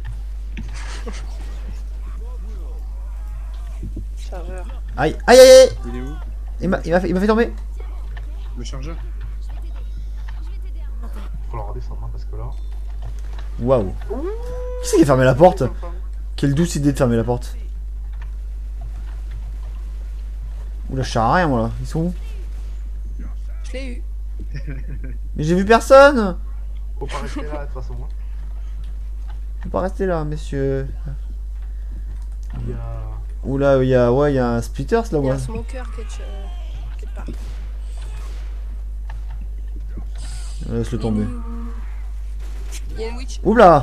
[SPEAKER 1] Aïe,
[SPEAKER 4] Chargeur.
[SPEAKER 1] aïe, aïe, aïe.
[SPEAKER 3] Il est où?
[SPEAKER 1] Il m'a il m'a fait, il m'a fait tomber.
[SPEAKER 3] Le chargeur?
[SPEAKER 2] Il va falloir redescendre hein, parce que là.
[SPEAKER 1] Waouh. Qui c'est qui a fermé la porte? Quelle douce idée de fermer la porte. Oula, je sers à rien moi là. Ils sont où?
[SPEAKER 4] Je l'ai eu.
[SPEAKER 1] Mais j'ai vu personne.
[SPEAKER 2] Faut pas rester là de toute façon. Hein.
[SPEAKER 1] Faut pas rester là, messieurs.
[SPEAKER 2] Il y a.
[SPEAKER 1] Oula, il y a, ouais, il y a un splitters là,
[SPEAKER 4] Il y a
[SPEAKER 1] ouais.
[SPEAKER 4] un smoker quelque, euh, quelque part.
[SPEAKER 1] Laisse-le tomber.
[SPEAKER 4] Il y a une witch.
[SPEAKER 1] Oula.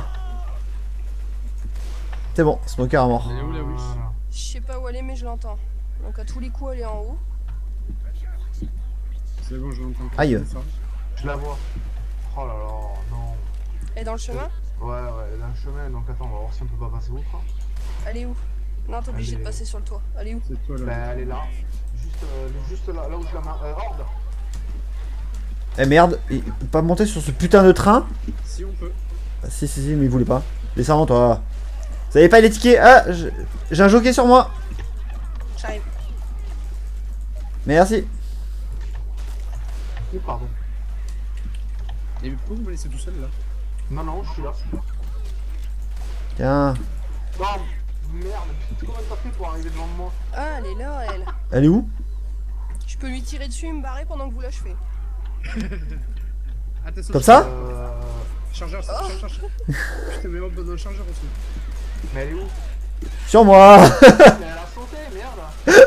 [SPEAKER 1] C'est bon, smoker à mort.
[SPEAKER 3] Elle est où la witch?
[SPEAKER 2] Voilà.
[SPEAKER 4] Je sais pas où elle est, mais je l'entends. Donc à tous les coups, elle est en haut.
[SPEAKER 3] C'est bon, je l'entends.
[SPEAKER 1] Aïe.
[SPEAKER 2] Je la vois. Oh là là, non.
[SPEAKER 4] Elle est dans le chemin.
[SPEAKER 2] Ouais, ouais, elle est dans le chemin, donc attends, on va voir si on peut pas passer outre.
[SPEAKER 4] Elle est où? Non, t'es obligé
[SPEAKER 2] Elle
[SPEAKER 4] de
[SPEAKER 2] est-
[SPEAKER 4] passer sur le toit. Elle est où?
[SPEAKER 3] C'est toi là.
[SPEAKER 2] Ben, elle est là. Juste, euh, juste là, là où je la marque. Euh, Horde.
[SPEAKER 1] Eh merde, il peut pas monter sur ce putain de train?
[SPEAKER 3] Si on peut.
[SPEAKER 1] Ah, si, si, si, mais il voulait pas. Descends, toi. Vous avez pas les tickets? Ah, je- j'ai un jockey sur moi.
[SPEAKER 4] J'arrive.
[SPEAKER 1] Merci.
[SPEAKER 2] Oui, pardon.
[SPEAKER 3] Et pourquoi vous me laissez tout seul là?
[SPEAKER 2] Non, non, je suis là.
[SPEAKER 1] Tiens.
[SPEAKER 2] Non, merde, comment t'as fait pour arriver devant moi?
[SPEAKER 4] Ah, elle est là, elle.
[SPEAKER 1] Elle est où?
[SPEAKER 4] Je peux lui tirer dessus et me barrer pendant que vous l'achevez.
[SPEAKER 3] Attention.
[SPEAKER 1] Comme ça?
[SPEAKER 2] Euh.
[SPEAKER 3] Chargeur,
[SPEAKER 4] Oh.
[SPEAKER 3] chargeur, chargeur. Putain, mais hop, dans un chargeur aussi.
[SPEAKER 2] Mais elle est où?
[SPEAKER 1] Sur moi.
[SPEAKER 2] Mais elle a sauté, merde!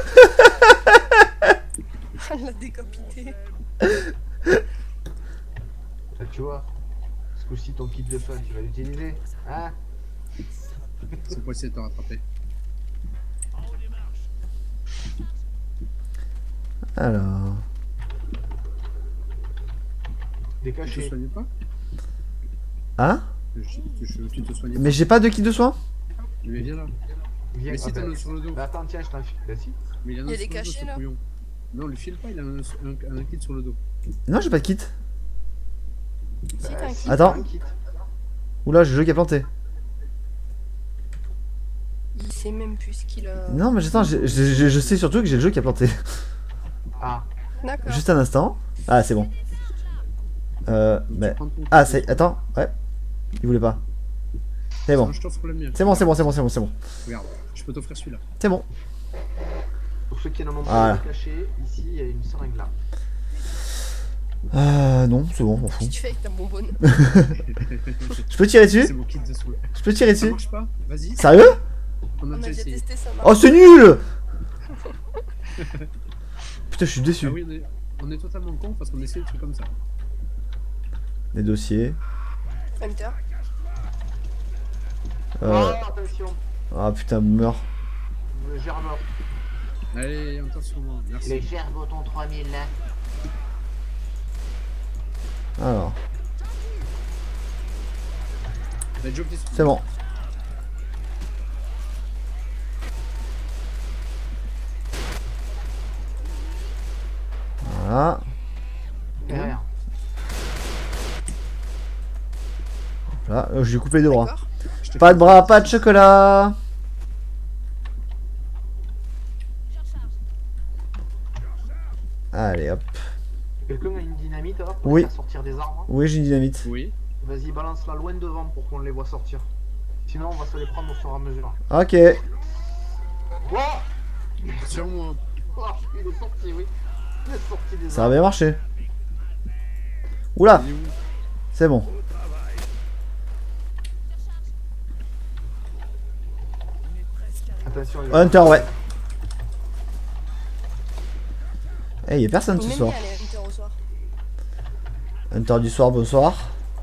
[SPEAKER 4] Elle l'a décapité.
[SPEAKER 2] Là, tu vois, ce coup-ci, ton kit de fun, tu vas l'utiliser, hein?
[SPEAKER 3] C'est pour essayer de te rattraper.
[SPEAKER 1] Alors.
[SPEAKER 3] Tu te
[SPEAKER 2] Décaché.
[SPEAKER 3] soignes pas?
[SPEAKER 1] Hein?
[SPEAKER 3] Je- Tu, je- tu te soignes pas?
[SPEAKER 1] Mais j'ai pas de kit de soins?
[SPEAKER 3] Mais viens là.
[SPEAKER 2] Viens,
[SPEAKER 3] Mais si
[SPEAKER 2] ah,
[SPEAKER 3] t'en
[SPEAKER 2] ben,
[SPEAKER 3] as sur le dos.
[SPEAKER 2] bah, attends, tiens, je t'en file. Bah, si.
[SPEAKER 3] Mais il en
[SPEAKER 4] Il y a
[SPEAKER 3] a
[SPEAKER 4] des
[SPEAKER 3] sur le dos,
[SPEAKER 4] cachets,
[SPEAKER 3] ce
[SPEAKER 4] là.
[SPEAKER 3] couillon. Non, lui file pas, il a un, un, un kit sur le dos.
[SPEAKER 1] Non, j'ai pas de kit.
[SPEAKER 4] Si, t'as un kit.
[SPEAKER 1] Attends.
[SPEAKER 2] Un kit.
[SPEAKER 1] Oula, j'ai le jeu qui a planté.
[SPEAKER 4] Il sait même plus ce qu'il a.
[SPEAKER 1] Non, mais attends, j'ai- j'ai- j'ai- je sais surtout que j'ai le jeu qui a planté.
[SPEAKER 2] Ah,
[SPEAKER 4] D'accord.
[SPEAKER 1] Juste un instant. Ah, c'est bon. Euh, mais.
[SPEAKER 3] Prends ton
[SPEAKER 1] Ah,
[SPEAKER 3] kit.
[SPEAKER 1] c'est. Attends, ouais. Il voulait pas. C'est bon.
[SPEAKER 3] Non, je t'offre le mien.
[SPEAKER 1] C'est bon, c'est bon, c'est bon, c'est bon, c'est bon.
[SPEAKER 3] Regarde, je peux t'offrir celui-là.
[SPEAKER 1] C'est bon.
[SPEAKER 2] pour ceux qui n'en ont
[SPEAKER 1] Voilà.
[SPEAKER 2] pas décaché, ici, il y a une seringue là.
[SPEAKER 1] Euh, non, c'est bon, on m'en
[SPEAKER 4] Qu'est-ce
[SPEAKER 1] fout.
[SPEAKER 4] que tu fais avec ta bonbonne?
[SPEAKER 1] Je peux tirer
[SPEAKER 3] C'est
[SPEAKER 1] dessus?
[SPEAKER 3] mon kit de soin.
[SPEAKER 1] Je peux tirer
[SPEAKER 3] Ça
[SPEAKER 1] dessus?
[SPEAKER 3] marche pas? Vas-y.
[SPEAKER 1] Sérieux?
[SPEAKER 3] On a
[SPEAKER 4] On a
[SPEAKER 3] déjà
[SPEAKER 4] déjà
[SPEAKER 3] essayé.
[SPEAKER 4] testé ça.
[SPEAKER 1] Oh, c'est nul! Putain, je suis
[SPEAKER 3] Ah
[SPEAKER 1] déçu.
[SPEAKER 3] oui, on est, on est totalement con parce qu'on essaie des trucs comme ça.
[SPEAKER 1] Les dossiers.
[SPEAKER 4] Hunter.
[SPEAKER 1] Euh.
[SPEAKER 2] Oh, attention,
[SPEAKER 1] Ah putain, meurs.
[SPEAKER 2] le gerbot.
[SPEAKER 3] Allez, attention, moi. Merci.
[SPEAKER 2] Les gerbotons trois mille là.
[SPEAKER 1] Alors,
[SPEAKER 3] La joke est
[SPEAKER 1] c'est bon. Voilà.
[SPEAKER 2] Derrière.
[SPEAKER 1] Là, euh, je lui coupe les deux bras.
[SPEAKER 4] D'accord.
[SPEAKER 3] Je te
[SPEAKER 1] Pas
[SPEAKER 3] fais-
[SPEAKER 1] de bras, pas de chocolat. Allez hop.
[SPEAKER 2] Quelqu'un a une dynamite là pour
[SPEAKER 1] Oui.
[SPEAKER 2] faire sortir des arbres?
[SPEAKER 1] Oui, j'ai une dynamite.
[SPEAKER 3] Oui.
[SPEAKER 2] Vas-y, balance-la loin devant pour qu'on les voit sortir. Sinon, on va se les prendre au fur et à mesure.
[SPEAKER 1] Ok.
[SPEAKER 2] Oh,
[SPEAKER 3] Sur moi.
[SPEAKER 2] oh il est sorti, oui. Il est sorti des
[SPEAKER 1] Ça a
[SPEAKER 2] arbres.
[SPEAKER 1] bien marché. Oula,
[SPEAKER 3] Il est où?
[SPEAKER 1] c'est bon.
[SPEAKER 2] Attention, il va-
[SPEAKER 1] Hunter, ouais. Eh, y a personne ce
[SPEAKER 4] Même
[SPEAKER 1] soir.
[SPEAKER 4] bien, les Hunter au soir.
[SPEAKER 1] Hunter du soir, bonsoir.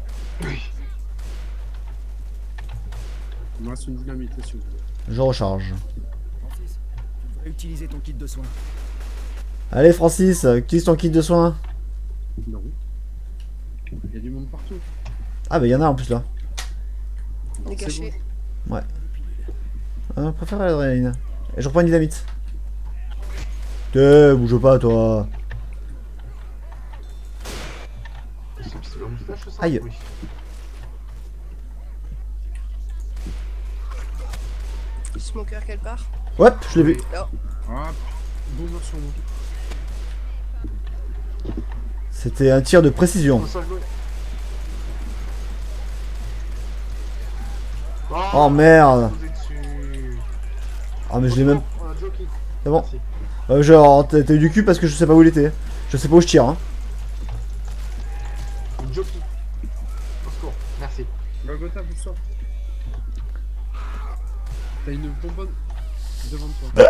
[SPEAKER 3] Il me reste une dynamite si vous voulez.
[SPEAKER 1] Je recharge.
[SPEAKER 5] Francis, tu devrais utiliser ton kit de soins.
[SPEAKER 1] Allez Francis, utilise ton kit de soins.
[SPEAKER 3] Non. Il y a du monde partout.
[SPEAKER 1] Ah bah y en a en plus là.
[SPEAKER 4] Les
[SPEAKER 3] C'est
[SPEAKER 4] gâchés.
[SPEAKER 1] Ah, je préfère l'adrénaline. Et je reprends une dynamite. T'es, bouge pas toi.
[SPEAKER 2] C'est c'est la moustache, ça?
[SPEAKER 1] Aïe.
[SPEAKER 2] Oui.
[SPEAKER 4] Smoker quelque part.
[SPEAKER 1] Ouais, je l'ai vu.
[SPEAKER 4] Là.
[SPEAKER 3] Ah, boomer sur moi.
[SPEAKER 1] C'était un tir de précision.
[SPEAKER 2] Comment ça, je dois-
[SPEAKER 1] Oh merde.
[SPEAKER 2] je vous ai dessus.
[SPEAKER 1] Ah mais je l'ai même...
[SPEAKER 2] Euh, jockey.
[SPEAKER 1] C'est bon.
[SPEAKER 2] Merci.
[SPEAKER 1] Euh, genre, t'as t'as eu du cul parce que je sais pas où il était. Je sais pas où je tire. Hein.
[SPEAKER 2] Jockey. Au secours, merci.
[SPEAKER 3] Golgotha, vous sort. T'as une bonbonne. devant toi.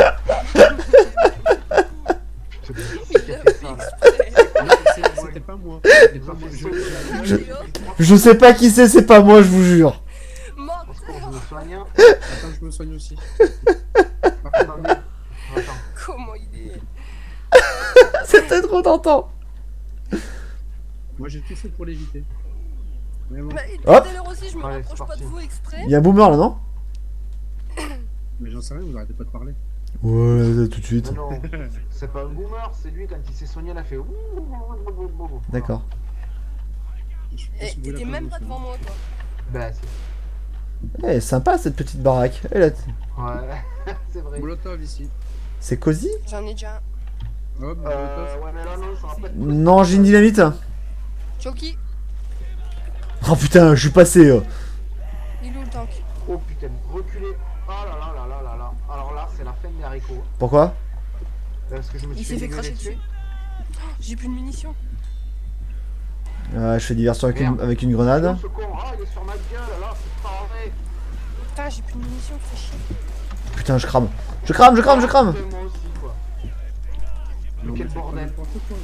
[SPEAKER 4] Il l'a fait exprès.
[SPEAKER 3] Non, c'est- C'était pas moi. C'était pas moi. Je-
[SPEAKER 1] Je, je sais pas qui c'est, c'est pas moi, je vous jure.
[SPEAKER 4] Menteur.
[SPEAKER 2] Je me soigne.
[SPEAKER 3] Attends, je me soigne aussi. Par contre,
[SPEAKER 2] Attendez. Attends.
[SPEAKER 4] Comment il est.
[SPEAKER 1] C'était trop tentant.
[SPEAKER 3] moi j'ai tout fait pour l'éviter. Mais bon,
[SPEAKER 4] Bah, et
[SPEAKER 1] Hop.
[SPEAKER 4] tout à l'heure aussi, je me
[SPEAKER 2] Allez,
[SPEAKER 4] rapproche
[SPEAKER 2] c'est
[SPEAKER 4] pas de
[SPEAKER 2] parti.
[SPEAKER 4] vous exprès.
[SPEAKER 1] Il y a un boomer là, non?
[SPEAKER 3] mais j'en sais rien, vous arrêtez pas de parler.
[SPEAKER 1] Ouais, tout de suite.
[SPEAKER 2] Non, non, c'est pas un boomer, c'est lui quand il s'est soigné, il a fait.
[SPEAKER 1] D'accord.
[SPEAKER 3] Je peux
[SPEAKER 4] Et
[SPEAKER 3] se bouger
[SPEAKER 4] t'étais
[SPEAKER 3] la
[SPEAKER 4] même
[SPEAKER 3] place
[SPEAKER 4] pas
[SPEAKER 3] aussi.
[SPEAKER 4] devant moi, quoi.
[SPEAKER 2] Bah, c'est.
[SPEAKER 1] Eh, sympa cette petite baraque. Eh, là,
[SPEAKER 2] Ouais, c'est vrai.
[SPEAKER 3] Molotov ici.
[SPEAKER 1] c'est cosy?
[SPEAKER 4] J'en ai déjà un.
[SPEAKER 3] Hop,
[SPEAKER 2] Euh,
[SPEAKER 3] Molotov.
[SPEAKER 2] ouais, mais là, non, ça va pas être.
[SPEAKER 1] Non, j'ai une dynamite.
[SPEAKER 4] Chucky,
[SPEAKER 1] Oh putain, je suis passé. euh.
[SPEAKER 4] il est où le tank?
[SPEAKER 2] Oh putain, reculez. Oh là là là là là là. Alors là, c'est la fin des haricots.
[SPEAKER 1] Pourquoi?
[SPEAKER 2] Parce que je me suis
[SPEAKER 4] Il s'est fait
[SPEAKER 2] dégueuler
[SPEAKER 4] cracher dessus. Oh, j'ai plus de munitions.
[SPEAKER 1] euh, Je fais diversion avec une,
[SPEAKER 2] Merde.
[SPEAKER 1] avec une grenade.
[SPEAKER 2] Oh, ce con, ah, il est sur ma gueule, là, c'est pas vrai.
[SPEAKER 4] Putain, j'ai plus de munitions, fais chier.
[SPEAKER 1] Putain, je crame. Je crame, je crame, je crame.
[SPEAKER 2] Putain, moi aussi, quoi.
[SPEAKER 3] Non,
[SPEAKER 2] quel
[SPEAKER 3] mais c'est pas
[SPEAKER 2] bordel.
[SPEAKER 3] n'importe quoi.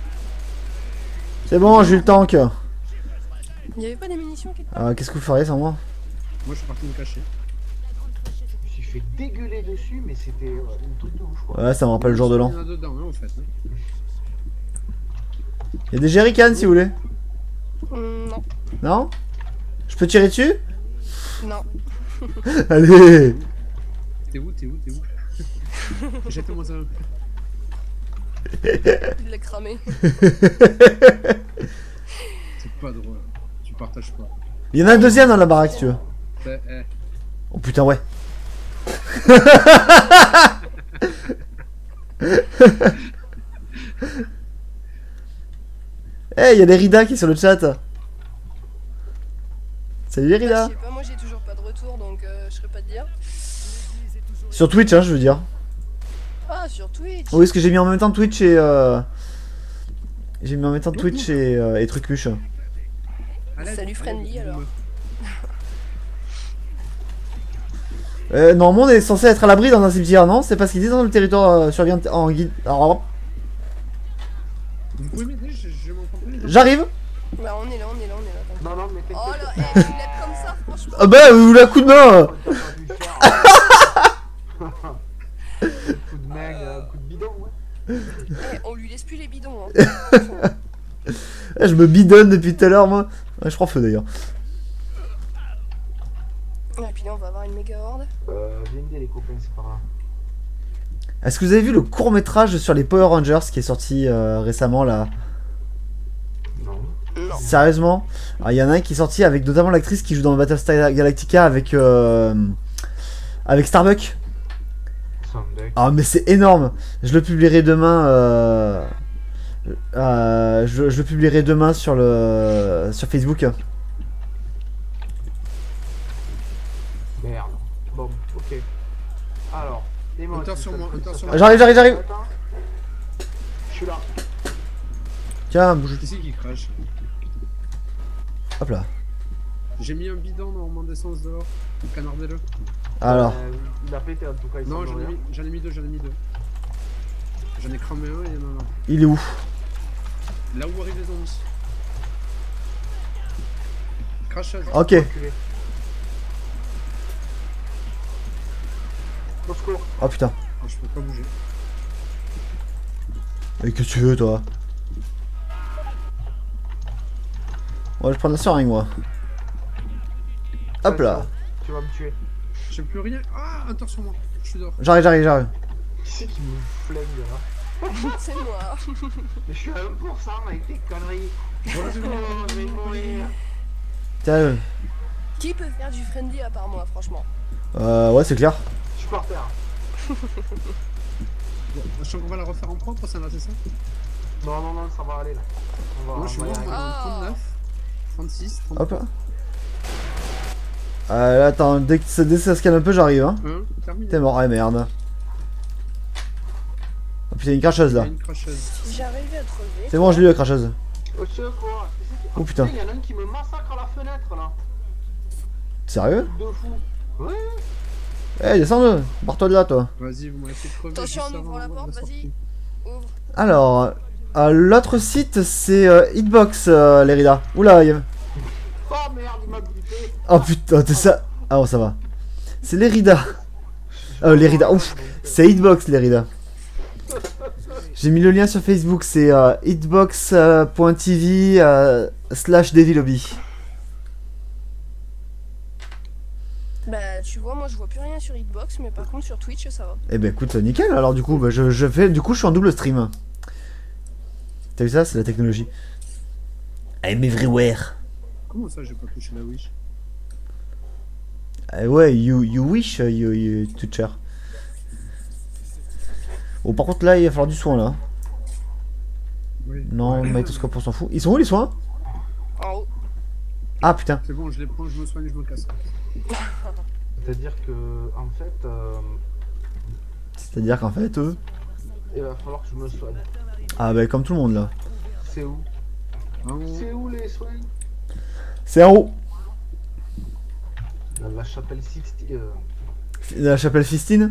[SPEAKER 1] C'est bon, j'ai eu le tank.
[SPEAKER 4] Il y avait pas des munitions quelque part?
[SPEAKER 1] Euh, Qu'est-ce que vous feriez sans moi?
[SPEAKER 3] Moi je suis parti me cacher.
[SPEAKER 2] Je me suis fait dégueuler dessus, mais c'était euh, une truc de ouf, quoi.
[SPEAKER 1] Ouais, ça me rappelle le jour de l'an.
[SPEAKER 3] Il y en a dedans, hein, en fait. hein.
[SPEAKER 1] Il y a des jerrycans si vous voulez.
[SPEAKER 4] Hum, non.
[SPEAKER 1] Non? Je peux tirer dessus?
[SPEAKER 4] Non.
[SPEAKER 1] Allez.
[SPEAKER 3] T'es où, t'es où, t'es où? Jette-moi ça.
[SPEAKER 4] Il l'a cramé.
[SPEAKER 3] C'est pas drôle. Tu partages pas.
[SPEAKER 1] Il y en a un deuxième dans la baraque si tu veux.
[SPEAKER 3] Eh, eh.
[SPEAKER 1] Oh putain, ouais. Eh, il y a des Rida qui est sur le chat. Salut les
[SPEAKER 4] Bah,
[SPEAKER 1] Rida.
[SPEAKER 4] je sais pas, moi j'ai toujours pas de retour donc euh, je saurais pas te dire.
[SPEAKER 1] Sur Twitch, hein, je veux dire.
[SPEAKER 4] Ah, sur Twitch.
[SPEAKER 1] Oui, parce que j'ai mis en même temps Twitch et. Euh... J'ai mis en même temps Twitch et, euh, et Trucmuche.
[SPEAKER 3] Allez,
[SPEAKER 4] Salut,
[SPEAKER 3] allez,
[SPEAKER 4] Friendly,
[SPEAKER 3] boum.
[SPEAKER 4] alors.
[SPEAKER 1] Euh, normalement, on est censé être à l'abri dans un cimetière, non? C'est pas ce qu'ils disent dans le territoire euh, survient en guide. Alors,
[SPEAKER 3] Vous pouvez m'aider, je, je m'entends plus.
[SPEAKER 1] j'arrive.
[SPEAKER 4] Bah, on est là, on est là, on est là. t'inquiète.
[SPEAKER 2] Non, non, mais
[SPEAKER 4] Oh
[SPEAKER 2] t'inquiète.
[SPEAKER 4] là, eh, tu l'aides comme ça, franchement.
[SPEAKER 1] Ah bah, vous la coup de main. euh.
[SPEAKER 2] T'as pas dû faire. Coup de main, euh, coup de bidon, ouais.
[SPEAKER 4] Eh, on lui laisse plus les bidons. Hein.
[SPEAKER 1] Eh, je me bidonne depuis tout à l'heure, moi. Ouais, je prends feu d'ailleurs.
[SPEAKER 4] Et puis là, on va avoir une méga horde.
[SPEAKER 2] Euh, viens aider les copains, c'est par là.
[SPEAKER 1] Est-ce que vous avez vu le court métrage sur les Power Rangers qui est sorti euh, récemment là?
[SPEAKER 2] Non.
[SPEAKER 4] Non.
[SPEAKER 1] Sérieusement? Alors, il y en a un qui est sorti avec notamment l'actrice qui joue dans Battlestar Galactica avec euh, avec Starbuck.
[SPEAKER 2] Sunday.
[SPEAKER 1] Ah mais c'est énorme. Je le publierai demain. Euh, euh, je, je le publierai demain sur le sur Facebook.
[SPEAKER 2] Merde. Bon, ok. Alors, les mots.
[SPEAKER 3] Hunter sur moi, Hunter sur moi.
[SPEAKER 1] J'arrive, j'arrive, j'arrive.
[SPEAKER 2] Attends. Je suis là.
[SPEAKER 1] Tiens, bouge.
[SPEAKER 3] Qui c'est qui crache?
[SPEAKER 1] Hop là.
[SPEAKER 3] J'ai mis un bidon normalement d'essence dehors. Canardez-le.
[SPEAKER 1] Alors,
[SPEAKER 2] Euh, il a pété en tout cas, il
[SPEAKER 3] Non,
[SPEAKER 2] semble
[SPEAKER 3] j'en ai,
[SPEAKER 2] rien.
[SPEAKER 3] mis, j'en ai mis deux, j'en ai mis deux. J'en ai cramé un et il y en a un.
[SPEAKER 1] il est où?
[SPEAKER 3] Là où arrivent les zombies. Crachage.
[SPEAKER 1] Ok.
[SPEAKER 2] Reculé. Au secours.
[SPEAKER 1] Oh putain.
[SPEAKER 3] Ah, je peux pas bouger.
[SPEAKER 1] Et qu'est-ce que tu veux toi? Ouais, je prends la seringue moi. Hop là.
[SPEAKER 2] Tu vas me tuer.
[SPEAKER 3] J'ai plus rien. Ah, un tort sur moi. Je suis dehors.
[SPEAKER 1] J'arrive, j'arrive, j'arrive.
[SPEAKER 2] Qui c'est qui me flingue là?
[SPEAKER 4] C'est moi.
[SPEAKER 2] Mais je suis à un pour cent avec tes conneries.
[SPEAKER 3] Voilà, c'est bon.
[SPEAKER 2] Oh, je vais mourir.
[SPEAKER 1] Tiens, euh,
[SPEAKER 4] Qui peut faire du friendly à part moi, franchement?
[SPEAKER 1] euh, ouais, c'est clair.
[SPEAKER 2] Je suis par terre.
[SPEAKER 3] Bon, je sens qu'on va la refaire en propre, ça va, c'est ça?
[SPEAKER 2] Non, non, non, ça va aller là. On va,
[SPEAKER 3] Moi, je suis
[SPEAKER 2] on va y
[SPEAKER 3] mort,
[SPEAKER 2] arriver.
[SPEAKER 3] moi,
[SPEAKER 4] Ah.
[SPEAKER 3] dans trente-neuf, trente-six,
[SPEAKER 1] Hop
[SPEAKER 3] trente-neuf.
[SPEAKER 1] là. Euh, là, attends, dès que, ça- dès que ça se calme un peu, j'arrive. Hein.
[SPEAKER 3] un, terminé.
[SPEAKER 1] T'es mort, ah merde. Oh putain, une cracheuse
[SPEAKER 3] Il y a
[SPEAKER 1] là.
[SPEAKER 3] une cracheuse.
[SPEAKER 4] Si j'arrivais à te relever.
[SPEAKER 1] C'est bon, je l'ai eu la cracheuse.
[SPEAKER 2] Au secours.
[SPEAKER 1] Oh, putain.
[SPEAKER 2] Il y en a un qui me massacre à la fenêtre là.
[SPEAKER 1] Sérieux?
[SPEAKER 2] Truc de fou. Ouais.
[SPEAKER 1] Eh, descends-le. Barre-toi de là, toi.
[SPEAKER 3] Vas-y, vous m'avez fait crever.
[SPEAKER 4] Attention,
[SPEAKER 3] juste
[SPEAKER 4] on ouvre
[SPEAKER 3] avant
[SPEAKER 4] la porte,
[SPEAKER 3] sortie.
[SPEAKER 4] vas-y. Ouvre.
[SPEAKER 1] Alors, euh, l'autre site, c'est euh, Hitbox, euh, les Rida. Oula, il y a...
[SPEAKER 2] Oh merde, il m'a buté.
[SPEAKER 1] Oh putain, t'es ça. Ah, bon, ça va. C'est les Rida. Euh, les Rida, ouf. C'est Hitbox, les Rida. J'ai mis le lien sur Facebook, c'est euh, hitbox point t v euh, slash Devilobby.
[SPEAKER 4] Bah, tu vois, moi je vois plus rien sur Hitbox, mais par contre sur Twitch ça va.
[SPEAKER 1] Eh ben écoute, nickel, alors du coup, bah, je, je fais, du coup, je suis en double stream. T'as vu ça? C'est la technologie. I'm everywhere.
[SPEAKER 3] Comment ça, j'ai pas touché la Wish?
[SPEAKER 1] Ah ouais, you, you wish, uh, you, you toucher. Oh, par contre, là, il va falloir du soin, là.
[SPEAKER 3] Oui.
[SPEAKER 1] Non, le magnétoscope, on s'en fout. Ils sont où, les soins?
[SPEAKER 4] En haut.
[SPEAKER 1] Ah, putain.
[SPEAKER 3] C'est bon, je les prends, je me soigne, je me casse.
[SPEAKER 2] C'est-à-dire que, en fait, euh,
[SPEAKER 1] C'est-à-dire qu'en fait, eux...
[SPEAKER 2] il va falloir que je me soigne.
[SPEAKER 1] Ah, bah, comme tout le monde, là.
[SPEAKER 2] C'est où?
[SPEAKER 3] Ah, bon.
[SPEAKER 2] C'est où les soins?
[SPEAKER 1] C'est en haut.
[SPEAKER 2] La, la chapelle Sixty. Euh...
[SPEAKER 1] La chapelle Fistine.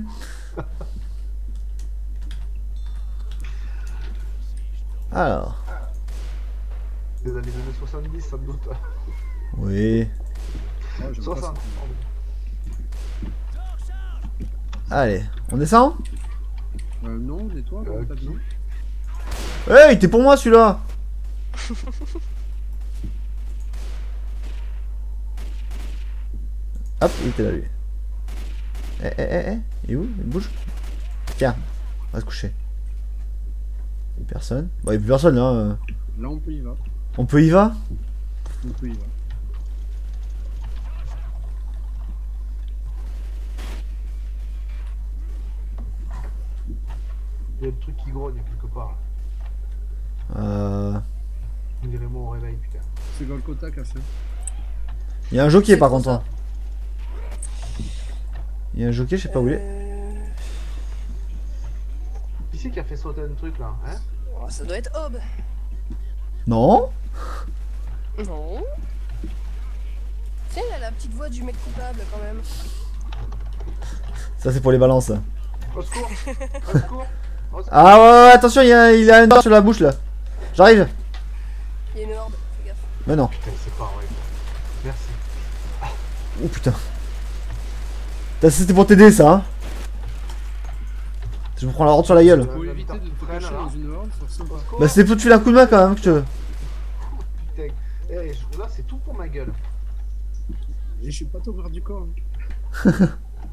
[SPEAKER 1] Alors...
[SPEAKER 2] Des années soixante-dix, sans doute.
[SPEAKER 1] Oui.
[SPEAKER 3] Ah, j'aime pas ça.
[SPEAKER 2] soixante.
[SPEAKER 1] Allez, on descend?
[SPEAKER 3] Euh, non, nettoie,
[SPEAKER 2] Euh,
[SPEAKER 3] on tape
[SPEAKER 2] qui
[SPEAKER 3] non.
[SPEAKER 1] Hey, il était pour moi, celui-là. Hop, il était là, lui. Eh, eh, eh, eh, il est où? Il bouge. Tiens, on va se coucher. Il y a personne. Bon, il y a plus personne, là. euh.
[SPEAKER 3] Là, on peut y va.
[SPEAKER 1] On peut y va?
[SPEAKER 3] On peut y va.
[SPEAKER 2] Il y a le truc qui grogne quelque part.
[SPEAKER 1] Euh...
[SPEAKER 2] On dirait moi au réveil, putain.
[SPEAKER 3] C'est Golgotha qui a fait.
[SPEAKER 1] Il y a un jockey,
[SPEAKER 4] C'est
[SPEAKER 1] par
[SPEAKER 4] pour
[SPEAKER 1] contre.
[SPEAKER 4] ça.
[SPEAKER 1] hein. Il y a un jockey, je sais pas où il est.
[SPEAKER 4] Euh...
[SPEAKER 2] Qui c'est qui a fait sauter un truc là, hein?
[SPEAKER 4] oh, ça doit être Hob.
[SPEAKER 1] Non?
[SPEAKER 4] Non. Tiens, il a la petite voix du mec coupable quand même.
[SPEAKER 1] Ça, c'est pour les balances.
[SPEAKER 2] Au secours! Au secours! Au secours!
[SPEAKER 1] Ah ouais, ouais, attention, il y a, il a une barre sur la bouche, là. J'arrive.
[SPEAKER 4] Il y a une horde, fais gaffe.
[SPEAKER 1] Mais non.
[SPEAKER 2] Putain, c'est pas vrai. Merci.
[SPEAKER 1] Oh putain. Putain, C'était pour t'aider, ça, hein. Je me prends la horde sur la gueule.
[SPEAKER 3] Faut éviter de te cacher dans une horde, forcément pas.
[SPEAKER 1] Bah, c'était pour te filer un coup de main, quand même, que je te...
[SPEAKER 2] Putain. Eh, je- là, c'est tout pour ma gueule.
[SPEAKER 3] Et je suis pas ton garde du corps. Hein.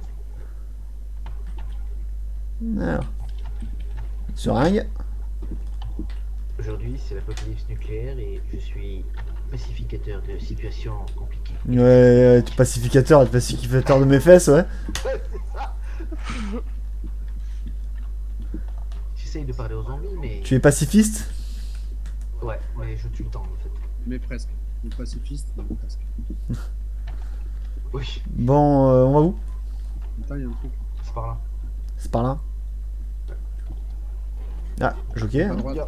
[SPEAKER 1] Alors. Seringue.
[SPEAKER 6] Aujourd'hui, c'est l'apocalypse nucléaire et je suis pacificateur de situations compliquées.
[SPEAKER 1] Ouais, ouais, tu es pacificateur, tu es pacificateur de mes fesses, ouais.
[SPEAKER 6] J'essaye de parler aux zombies, mais...
[SPEAKER 1] Tu es pacifiste?
[SPEAKER 6] Ouais, mais je tue le temps, en fait.
[SPEAKER 3] Mais presque. Le pacifiste, mais presque.
[SPEAKER 6] Oui,
[SPEAKER 1] Bon, euh, on va où?
[SPEAKER 3] Attends, il y a un truc.
[SPEAKER 2] C'est par là.
[SPEAKER 1] C'est par là. Ah, jockey.
[SPEAKER 3] À
[SPEAKER 1] hein.
[SPEAKER 3] droite.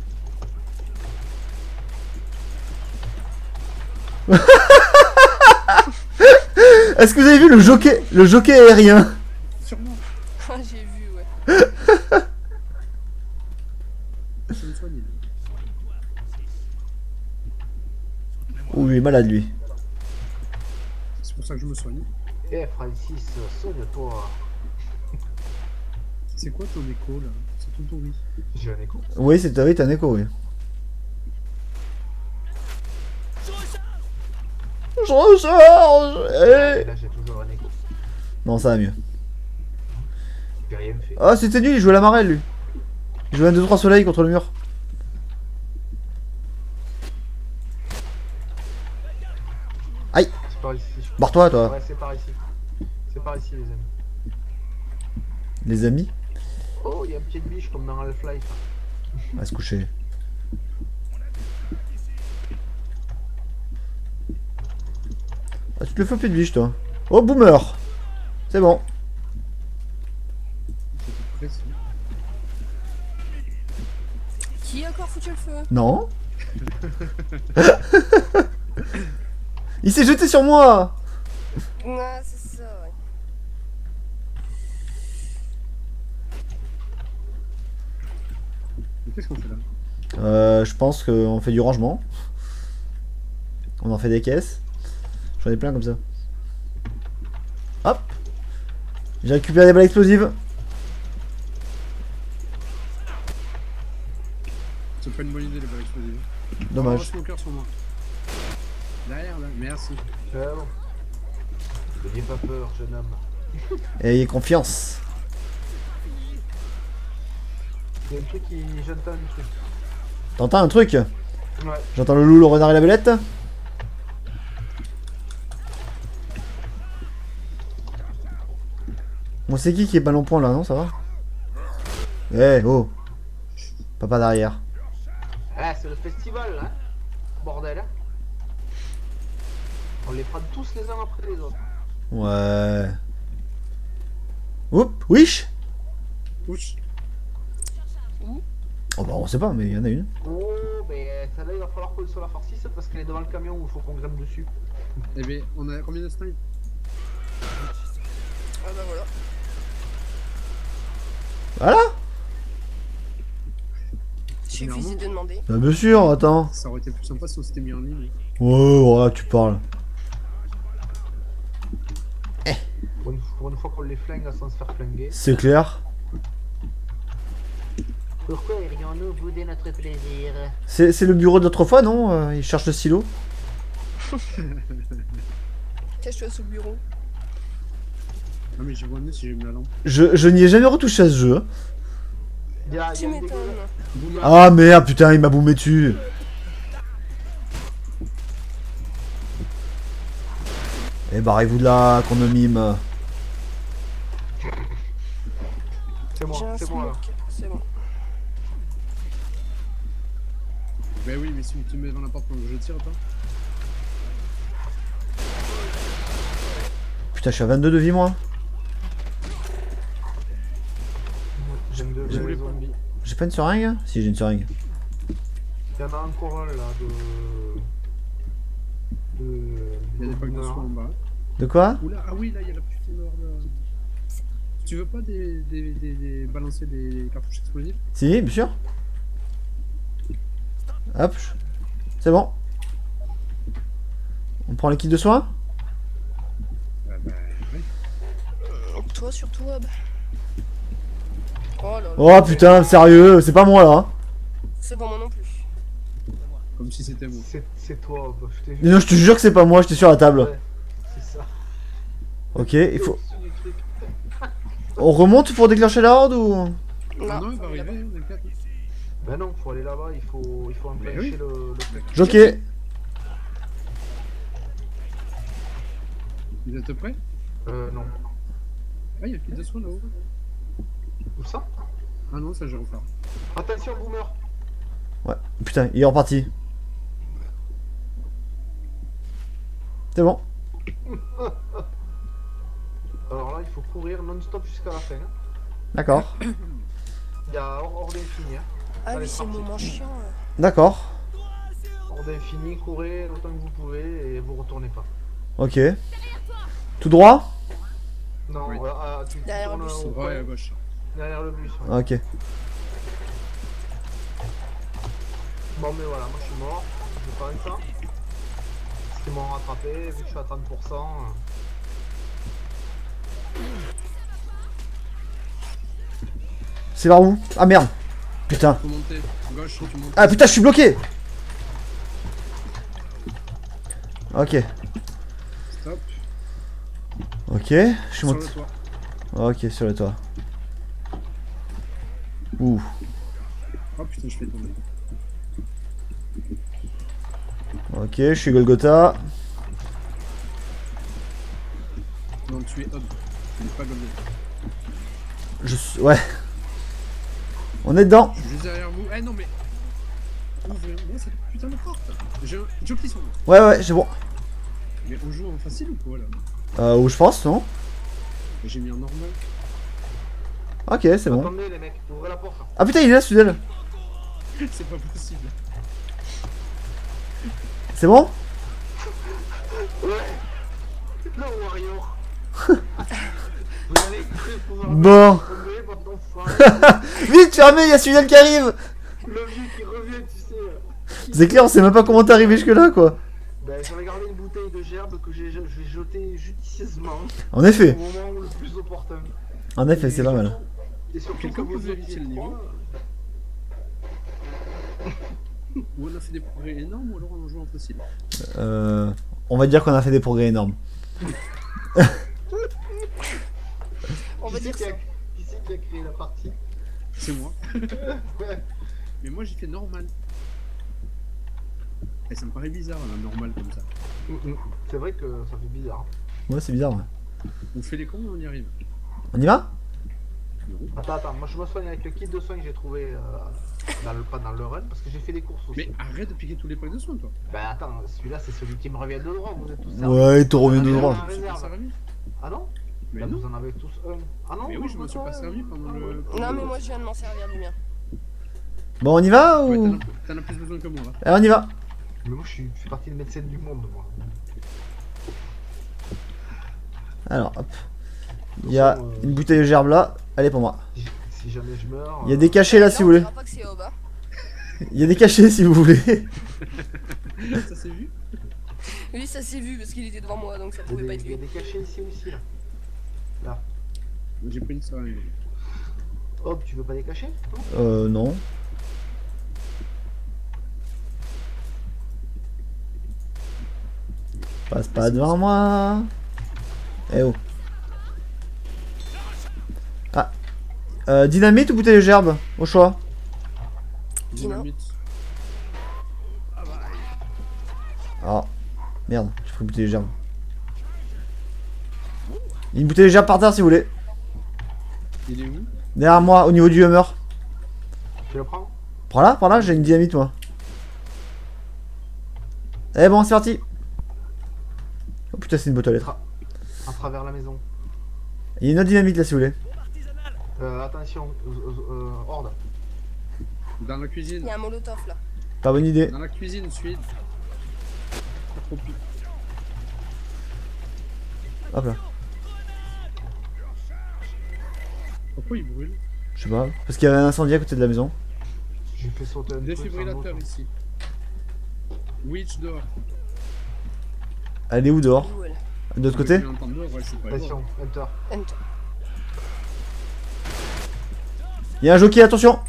[SPEAKER 1] Est-ce que vous avez vu le jockey, le jockey aérien?
[SPEAKER 3] Sûrement.
[SPEAKER 4] Ah, j'ai vu, ouais.
[SPEAKER 3] Je me soigne.
[SPEAKER 1] Ouh, il est malade, lui.
[SPEAKER 3] C'est pour ça que je me soigne.
[SPEAKER 2] Eh, Francis, soigne-toi.
[SPEAKER 3] C'est quoi ton écho là? C'est tout pourri.
[SPEAKER 2] J'ai un écho.
[SPEAKER 1] Oui, c'est oui, t'as un écho, oui. Je recharge.
[SPEAKER 2] Et
[SPEAKER 1] Eh.
[SPEAKER 2] là, j'ai toujours un écho.
[SPEAKER 1] Non, ça va mieux.
[SPEAKER 2] J'ai rien fait.
[SPEAKER 1] Ah, c'était nul, il jouait la marelle, lui. Il jouait un deux trois soleils contre le mur. Aïe.
[SPEAKER 2] C'est par ici. je-
[SPEAKER 1] Barre-toi, toi.
[SPEAKER 2] Ouais, c'est par ici. C'est par ici, les amis.
[SPEAKER 1] Les amis.
[SPEAKER 2] Oh, il y a une petite biche comme dans Half-Life.
[SPEAKER 1] On va se coucher. Ah, tu te le fais plus de biche, toi. Oh, boomer. C'est bon.
[SPEAKER 3] C'était précis.
[SPEAKER 4] Qui a encore foutu le feu?
[SPEAKER 1] Non. Il s'est jeté sur moi.
[SPEAKER 4] Ah, c'est ça, ouais.
[SPEAKER 3] Mais qu'est-ce qu'on fait là?
[SPEAKER 1] Euh, je pense qu'on fait du rangement. On en fait des caisses. J'en ai plein comme ça. Hop. J'ai récupéré des balles explosives.
[SPEAKER 3] C'est pas une bonne idée les balles explosives.
[SPEAKER 1] Dommage.
[SPEAKER 3] Oh, smoker sur moi. Derrière là, merci.
[SPEAKER 2] C'est bon. N'ayez pas peur, jeune homme.
[SPEAKER 1] Ayez confiance.
[SPEAKER 2] Il y a un truc qui. J'entends un truc.
[SPEAKER 1] T'entends un truc?
[SPEAKER 2] Ouais.
[SPEAKER 1] J'entends le loup, le renard et la belette. Bon, c'est qui qui est ballon point là, non? Ça va? Eh, oh. Papa derrière.
[SPEAKER 2] Ah, c'est le festival, hein. Bordel. On les prend tous les uns après les autres.
[SPEAKER 1] Ouais. Oups, wish.
[SPEAKER 3] Ouch.
[SPEAKER 1] Oh bah on sait pas, mais il y en a une.
[SPEAKER 2] Oh, mais celle-là, il va falloir qu'on soit la farcisse parce qu'elle est devant le camion où il faut qu'on grimpe dessus.
[SPEAKER 3] Eh ben, on a combien de snipes?
[SPEAKER 4] Ah bah voilà.
[SPEAKER 1] Voilà.
[SPEAKER 4] Suffisait de demander.
[SPEAKER 1] Bah bien sûr, attends.
[SPEAKER 3] Ça aurait été plus sympa si on s'était mis en ligne.
[SPEAKER 1] Ouais, voilà, tu parles.
[SPEAKER 2] Pour une, pour une fois qu'on les flingue sans se faire flinguer.
[SPEAKER 1] C'est clair.
[SPEAKER 6] Pourquoi irions-nous bouder notre plaisir?
[SPEAKER 1] C'est c'est le bureau d'autre fois, non? Euh, Il cherche le stylo.
[SPEAKER 4] Cache-toi sous le bureau.
[SPEAKER 3] Ah mais je vois mieux si j'ai mis la lampe.
[SPEAKER 1] Je, je n'y ai jamais retouché à ce jeu.
[SPEAKER 2] Il y a, il
[SPEAKER 4] Tu
[SPEAKER 2] y a une
[SPEAKER 4] m'étonnes.
[SPEAKER 2] dégueulasse.
[SPEAKER 1] Ah merde, putain, il m'a boumé dessus. Eh barrez-vous de là, qu'on me mime.
[SPEAKER 2] C'est
[SPEAKER 4] J'ai
[SPEAKER 2] moi,
[SPEAKER 4] un
[SPEAKER 2] c'est moi là.
[SPEAKER 4] smoke. C'est bon.
[SPEAKER 3] Bah oui, mais si tu me mets devant la porte pendant que je tire, toi.
[SPEAKER 1] Putain, je suis à vingt-deux de vie, moi.
[SPEAKER 2] J'aime de
[SPEAKER 3] Je
[SPEAKER 2] les
[SPEAKER 3] voulais pas.
[SPEAKER 2] zombies.
[SPEAKER 1] J'ai pas une seringue? Si, j'ai une seringue.
[SPEAKER 2] Il y en a encore un là de. de.
[SPEAKER 3] Il y a des packs de soins en bas.
[SPEAKER 1] De quoi?
[SPEAKER 3] Oula, ah oui, là, il y a la putain de horde. Tu veux pas des, des, des, des- balancer des cartouches explosives?
[SPEAKER 1] Si, bien sûr. Hop. je- C'est bon. On prend les kits de soins?
[SPEAKER 3] Ah bah, ouais.
[SPEAKER 4] Toi surtout, Bob. Oh là là.
[SPEAKER 1] Oh putain, sérieux, c'est pas moi là.
[SPEAKER 4] C'est pas moi non plus.
[SPEAKER 3] Comme si c'était moi.
[SPEAKER 2] C'est c'est toi, bah, je t'ai
[SPEAKER 1] Mais non, je te jure que c'est pas moi, j'étais sur la table.
[SPEAKER 2] Ouais, c'est ça.
[SPEAKER 1] Ok, il faut.
[SPEAKER 2] Au-dessus du truc.
[SPEAKER 1] On remonte pour déclencher la horde ou?
[SPEAKER 3] Ah
[SPEAKER 4] Non,
[SPEAKER 3] non, il va
[SPEAKER 4] faut aller
[SPEAKER 3] arriver,
[SPEAKER 4] là-bas.
[SPEAKER 3] hein, t'inquiète.
[SPEAKER 2] Ben non, faut aller là-bas, il faut, il faut enclencher
[SPEAKER 3] oui.
[SPEAKER 2] le, le truc.
[SPEAKER 1] Jockey.
[SPEAKER 3] Vous êtes prêts?
[SPEAKER 2] Euh, non.
[SPEAKER 3] Ah, il y a le kit de soins là-haut.
[SPEAKER 2] Où ça?
[SPEAKER 3] Ah non, ça j'ai refaire.
[SPEAKER 2] Attention, boomer.
[SPEAKER 1] Ouais, putain, il est reparti. C'est bon.
[SPEAKER 2] Alors là, il faut courir non-stop jusqu'à la fin. hein.
[SPEAKER 1] D'accord.
[SPEAKER 2] Il y a hors, hors d'infini. Hein.
[SPEAKER 4] Ah
[SPEAKER 2] Allez,
[SPEAKER 4] oui, c'est le
[SPEAKER 2] parti.
[SPEAKER 4] moment chiant. là.
[SPEAKER 1] D'accord.
[SPEAKER 2] Hors d'infini, courez autant que vous pouvez et vous retournez pas.
[SPEAKER 1] Ok. Tout droit?
[SPEAKER 2] Non,
[SPEAKER 3] Oui.
[SPEAKER 2] euh, ah, tu
[SPEAKER 4] Derrière
[SPEAKER 2] tournes
[SPEAKER 4] le bus.
[SPEAKER 2] au
[SPEAKER 3] Ouais,
[SPEAKER 2] coin,
[SPEAKER 3] à gauche.
[SPEAKER 2] derrière le bus. ouais.
[SPEAKER 1] Ok.
[SPEAKER 2] Bon, mais voilà, moi je suis mort. Je vais pas avec ça. Parce qu'ils m'ont rattrapé, vu que je suis à trente pour cent.
[SPEAKER 1] C'est vers où? Ah merde. Putain.
[SPEAKER 3] Faut monter. Gauche, tu montes.
[SPEAKER 1] Ah putain, je suis bloqué. Ok.
[SPEAKER 3] Stop.
[SPEAKER 1] Ok. Je suis
[SPEAKER 3] Sur
[SPEAKER 1] monté.
[SPEAKER 3] le toit.
[SPEAKER 1] Ok, sur le toit. Ouh.
[SPEAKER 3] Oh putain, je fais tomber.
[SPEAKER 1] Ok, je suis Golgotha.
[SPEAKER 3] Non, tu es Hub. Tu n'es pas Golden.
[SPEAKER 1] Je suis... Ouais. On est dedans.
[SPEAKER 3] Je suis juste derrière vous. Eh non, mais. Ouvrez-moi cette putain de porte. Je. Jockey sur moi.
[SPEAKER 1] Ouais, ouais, c'est bon.
[SPEAKER 3] Mais on joue en facile ou quoi là?
[SPEAKER 1] Euh, où je pense, non?
[SPEAKER 3] J'ai mis en normal.
[SPEAKER 1] Ok, c'est bon.
[SPEAKER 2] Attendez, les mecs, ouvrez la porte.
[SPEAKER 1] Ah putain, il est là, celui d'elle.
[SPEAKER 3] C'est pas possible.
[SPEAKER 1] C'est bon?
[SPEAKER 2] Ouais. Le Warrior. Vous allez pouvoir
[SPEAKER 1] Bon.
[SPEAKER 2] tomber, votre enfant.
[SPEAKER 1] Vite, fermez, il y a celui d'elle qui arrive. C'est clair, on sait même pas comment t'es arrivé jusque là quoi.
[SPEAKER 2] Ben, j'avais gardé une bouteille de gerbe que j'ai j'ai jetée judicieusement
[SPEAKER 1] En effet,
[SPEAKER 2] au moment le plus opportun.
[SPEAKER 1] en effet, c'est pas mal.
[SPEAKER 2] Et surtout que
[SPEAKER 3] Quelqu'un peut
[SPEAKER 2] vous
[SPEAKER 3] vérifier
[SPEAKER 2] étiez
[SPEAKER 3] le niveau?
[SPEAKER 2] trois,
[SPEAKER 3] Ou on a fait des progrès énormes ou alors on joue en facile.
[SPEAKER 1] Euh, on va dire qu'on a fait des progrès énormes.
[SPEAKER 4] On
[SPEAKER 2] qui
[SPEAKER 4] va
[SPEAKER 2] c'est
[SPEAKER 4] dire
[SPEAKER 2] qui
[SPEAKER 4] ça.
[SPEAKER 2] a- Qui c'est qui a créé la partie?
[SPEAKER 3] C'est moi.
[SPEAKER 2] Ouais.
[SPEAKER 3] Mais moi j'ai fait normal. Et ça me paraît bizarre là, normal comme ça.
[SPEAKER 2] Mm, mm. C'est vrai que ça fait bizarre.
[SPEAKER 1] Ouais, c'est bizarre. Ouais.
[SPEAKER 3] On fait les cons et on y arrive.
[SPEAKER 1] On y va?
[SPEAKER 2] Attends, attends, moi je me soigne avec le kit de soins que j'ai trouvé euh, dans le, pas dans le run parce que j'ai fait des courses aussi.
[SPEAKER 3] Mais arrête de piquer tous les packs de soins toi.
[SPEAKER 2] Bah attends, celui-là c'est celui qui me revient de droit, vous êtes tous
[SPEAKER 1] Ouais, il te revient de
[SPEAKER 2] Ah,
[SPEAKER 1] droit.
[SPEAKER 2] ah,
[SPEAKER 3] Je me suis pas
[SPEAKER 2] réserve.
[SPEAKER 3] servi.
[SPEAKER 2] Ah non?
[SPEAKER 3] Mais
[SPEAKER 2] Bah,
[SPEAKER 3] non.
[SPEAKER 2] vous en avez tous un. Ah non?
[SPEAKER 3] Mais oui, je me suis pas servi pendant le.
[SPEAKER 4] Non, mais moi je viens de m'en servir du mien.
[SPEAKER 1] Bon, on y va
[SPEAKER 3] Ouais,
[SPEAKER 1] ou...
[SPEAKER 3] t'en as- t'en as plus besoin que moi là.
[SPEAKER 1] Allez, on y va.
[SPEAKER 2] Mais moi je suis, je fais partie des médecins du monde, moi.
[SPEAKER 1] Alors, hop. Il y a une bouteille de gerbe là. Allez, pour moi.
[SPEAKER 2] Si, si jamais je meurs.
[SPEAKER 1] Il y a des cachets là si vous
[SPEAKER 4] on
[SPEAKER 1] voulez.
[SPEAKER 4] dira pas que c'est Aube, hein.
[SPEAKER 1] Il y a des cachets si vous voulez.
[SPEAKER 3] Ça s'est vu?
[SPEAKER 4] Oui, ça s'est vu parce qu'il était devant moi donc ça
[SPEAKER 2] Il y a
[SPEAKER 4] pouvait pas
[SPEAKER 2] des,
[SPEAKER 4] être
[SPEAKER 2] il y a
[SPEAKER 4] lui.
[SPEAKER 2] des cachets ici aussi là.
[SPEAKER 3] J'ai pris une seringue.
[SPEAKER 2] Hop, tu veux pas les cacher? Non.
[SPEAKER 1] Euh, non. Passe pas devant moi. Eh oh. Ah. Euh, dynamite ou bouteille de gerbe? Au choix.
[SPEAKER 3] Dynamite.
[SPEAKER 1] Ah. Merde, j'ai pris une bouteille de gerbe. Il y a une bouteille de gerbe par terre si vous voulez.
[SPEAKER 3] Il est où?
[SPEAKER 1] Derrière moi, au niveau du Hummer.
[SPEAKER 2] Tu le prends?
[SPEAKER 1] Prends là, par là, j'ai une dynamite moi. Eh bon, c'est parti. Oh putain, c'est une boîte aux lettres.
[SPEAKER 2] À travers la maison.
[SPEAKER 1] Il y a une autre dynamite là si vous voulez.
[SPEAKER 2] Euh, attention, euh, euh, horde.
[SPEAKER 3] Dans la
[SPEAKER 4] Il
[SPEAKER 3] cuisine.
[SPEAKER 4] y a un molotov là.
[SPEAKER 1] Pas bonne idée.
[SPEAKER 3] Dans la cuisine, suite. Pas trop pi-
[SPEAKER 1] Hop là.
[SPEAKER 3] Pourquoi il brûle?
[SPEAKER 1] Je sais pas. Parce qu'il y avait un incendie à côté de la maison.
[SPEAKER 2] J'ai fait sauter un truc sans
[SPEAKER 3] Défibrillateur
[SPEAKER 2] doute.
[SPEAKER 3] ici. Witch dehors.
[SPEAKER 1] Elle est où dehors?
[SPEAKER 4] Où elle
[SPEAKER 1] De l'autre côté?
[SPEAKER 3] Tu l'entends dehors, ouais, c'est pas
[SPEAKER 2] Attention, enter.
[SPEAKER 4] Enter.
[SPEAKER 1] Il y a un jockey, attention!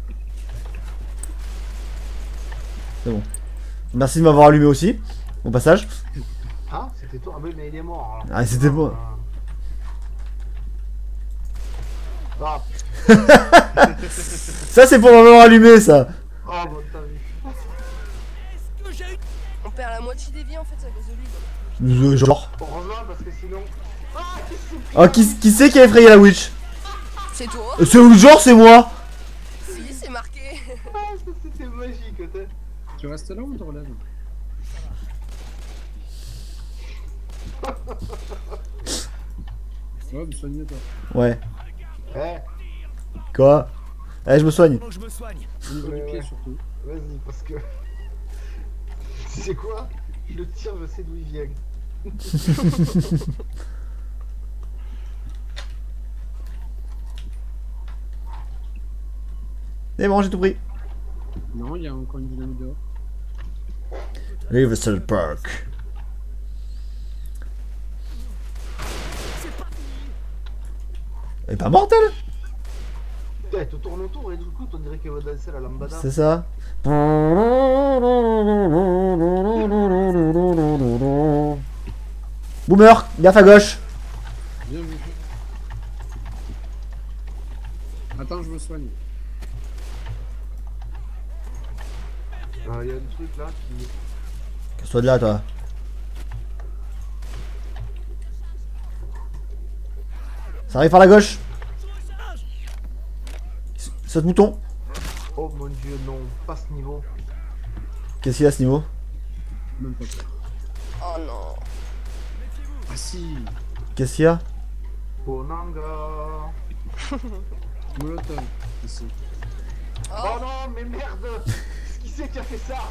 [SPEAKER 1] C'est bon. Merci de m'avoir allumé aussi. Au passage.
[SPEAKER 2] Ah, c'était toi? Ah oui, mais il est mort. Alors.
[SPEAKER 1] Ah, c'était moi.
[SPEAKER 2] Ah,
[SPEAKER 1] Ça, c'est pour m'avoir allumé, ça.
[SPEAKER 2] oh, bon, t'as vu.
[SPEAKER 4] On perd la moitié des vies en fait c'est à cause de lui. donc.
[SPEAKER 1] Euh, Genre.
[SPEAKER 2] Heureusement, parce que sinon. Ah, qu'est-ce que c'est?
[SPEAKER 1] Ah, qui, qui c'est qui a effrayé la witch?
[SPEAKER 4] C'est toi?
[SPEAKER 1] Euh, C'est où le genre, c'est moi?
[SPEAKER 4] Si, c'est marqué.
[SPEAKER 2] Ah, ça, c'était magique, t'es.
[SPEAKER 3] Tu restes là ou on te relève? Ouais, mais soigne-toi.
[SPEAKER 1] Ouais.
[SPEAKER 2] Eh,
[SPEAKER 1] Quoi? Allez, je me soigne.
[SPEAKER 5] Pendant que je me soigne.
[SPEAKER 3] Au niveau
[SPEAKER 2] Ouais,
[SPEAKER 3] du pied
[SPEAKER 2] ouais.
[SPEAKER 3] surtout.
[SPEAKER 2] vas-y, parce que. Tu sais quoi? Le tir, je sais d'où il vient.
[SPEAKER 1] C'est bon, j'ai tout pris.
[SPEAKER 3] Non, il y a encore une dynamite dehors.
[SPEAKER 1] Riverside Park. Elle est pas morte, elle?
[SPEAKER 2] Eh, elle te tourne autour et du coup, on dirait qu'elle va danser la lambada.
[SPEAKER 1] C'est ça. Boomer, gaffe à gauche.
[SPEAKER 3] Bien vu. Attends, je me soigne.
[SPEAKER 2] Il euh, y a un truc là qui.
[SPEAKER 1] Casse-toi de là, toi. Ça arrive par la gauche. Saute mouton.
[SPEAKER 2] Oh mon dieu, non, pas ce niveau.
[SPEAKER 1] Qu'est-ce qu'il y a à ce niveau?
[SPEAKER 3] Même pas.
[SPEAKER 4] Oh non.
[SPEAKER 3] Ah si.
[SPEAKER 1] Qu'est-ce qu'il y a?
[SPEAKER 2] Bonanga.
[SPEAKER 3] Molotov. Ici.
[SPEAKER 4] Oh,
[SPEAKER 2] Oh non, mais merde. Qui c'est qui a fait ça?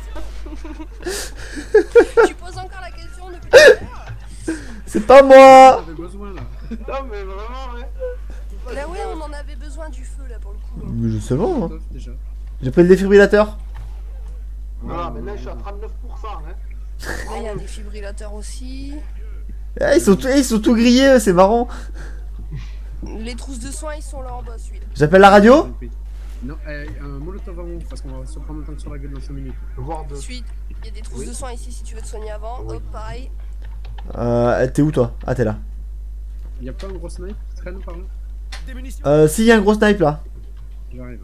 [SPEAKER 4] tu poses encore la question depuis tout à l'heure.
[SPEAKER 1] C'est pas moi.
[SPEAKER 3] J'avais besoin là.
[SPEAKER 2] Non, mais vraiment, ouais.
[SPEAKER 4] Là ouais, on en avait besoin du feu là pour le coup.
[SPEAKER 1] Mais je sais pas, moi.
[SPEAKER 3] Molotov déjà.
[SPEAKER 1] J'ai pris le défibrillateur.
[SPEAKER 2] Voilà, maintenant je suis à trente-neuf pour cent. Hein.
[SPEAKER 4] Là, il y a un défibrillateur aussi.
[SPEAKER 1] Eh, ils, sont tout, eh, ils sont tout grillés, c'est marrant.
[SPEAKER 4] Les trousses de soins, ils sont là en bas, celui-là.
[SPEAKER 1] J'appelle la radio.
[SPEAKER 3] Non, euh, un molotov avant, parce qu'on va se prendre un tank sur la gueule dans cinq minutes.
[SPEAKER 2] Voire deux.
[SPEAKER 4] Suite, il y a des trousses
[SPEAKER 2] Oui.
[SPEAKER 4] de soins ici si tu veux te soigner avant.
[SPEAKER 2] Oui.
[SPEAKER 4] Hop, pareil.
[SPEAKER 1] Euh, t'es où toi? Ah, t'es là.
[SPEAKER 3] Y'a pas un gros snipe qui traîne par là?
[SPEAKER 5] Des munitions.
[SPEAKER 1] Euh, s'il y a un gros snipe là.
[SPEAKER 3] J'arrive.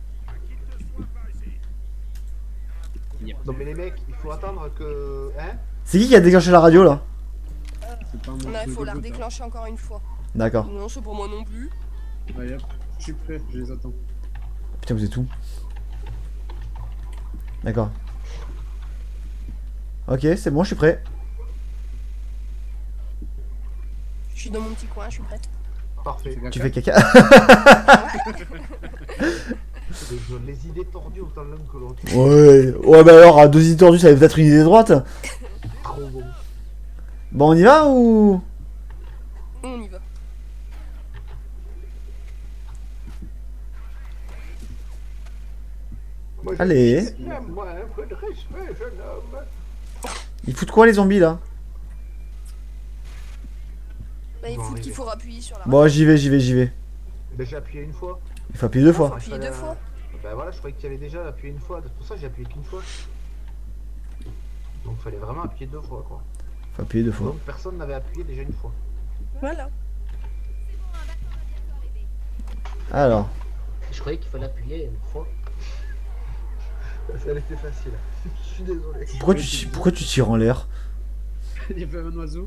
[SPEAKER 2] Non mais les mecs, il faut attendre que... Hein.
[SPEAKER 1] C'est qui qui a déclenché la radio là?
[SPEAKER 3] C'est pas un monstre
[SPEAKER 4] Là, il
[SPEAKER 3] de
[SPEAKER 4] faut la
[SPEAKER 3] goutte, hein.
[SPEAKER 4] redéclencher encore une fois.
[SPEAKER 1] D'accord.
[SPEAKER 4] Non, c'est pour moi non plus.
[SPEAKER 3] Allez hop, je suis prêt, je les attends.
[SPEAKER 1] Putain, vous êtes où? D'accord. Ok, c'est bon, je suis prêt.
[SPEAKER 4] Je suis dans mon petit coin, je suis prête.
[SPEAKER 2] Parfait.
[SPEAKER 1] Tu fais caca?
[SPEAKER 2] Les idées tordues autant l'un que l'autre.
[SPEAKER 1] Ouais. Ouais, bah alors, à deux idées tordues, ça avait peut-être une idée droite.
[SPEAKER 2] Trop bon.
[SPEAKER 1] Bon, on y va ou?
[SPEAKER 4] On y va.
[SPEAKER 2] Moi, je
[SPEAKER 1] Allez.
[SPEAKER 2] dis, moi, un peu de respect, jeune homme.
[SPEAKER 1] Ils foutent quoi les zombies là?
[SPEAKER 4] Là, il
[SPEAKER 2] Bon,
[SPEAKER 4] faut
[SPEAKER 2] arrivé.
[SPEAKER 4] qu'il faut appuyer sur la
[SPEAKER 1] Bon, j'y vais, j'y vais, j'y vais.
[SPEAKER 2] Ben, j'ai appuyé une fois.
[SPEAKER 1] Il faut appuyer deux fois.
[SPEAKER 4] Appuyer deux fois.
[SPEAKER 2] Bah voilà, je croyais que tu avais déjà appuyé une fois. C'est pour ça que j'ai appuyé qu'une fois. Donc fallait vraiment appuyer deux fois quoi.
[SPEAKER 1] Faut appuyer deux fois.
[SPEAKER 2] Donc personne n'avait appuyé déjà une fois.
[SPEAKER 4] Voilà.
[SPEAKER 1] Alors.
[SPEAKER 6] Je croyais qu'il fallait appuyer une fois.
[SPEAKER 2] Elle était facile. Je suis désolé.
[SPEAKER 1] Pourquoi tu, pourquoi tu tires en l'air?
[SPEAKER 3] Il y avait un oiseau.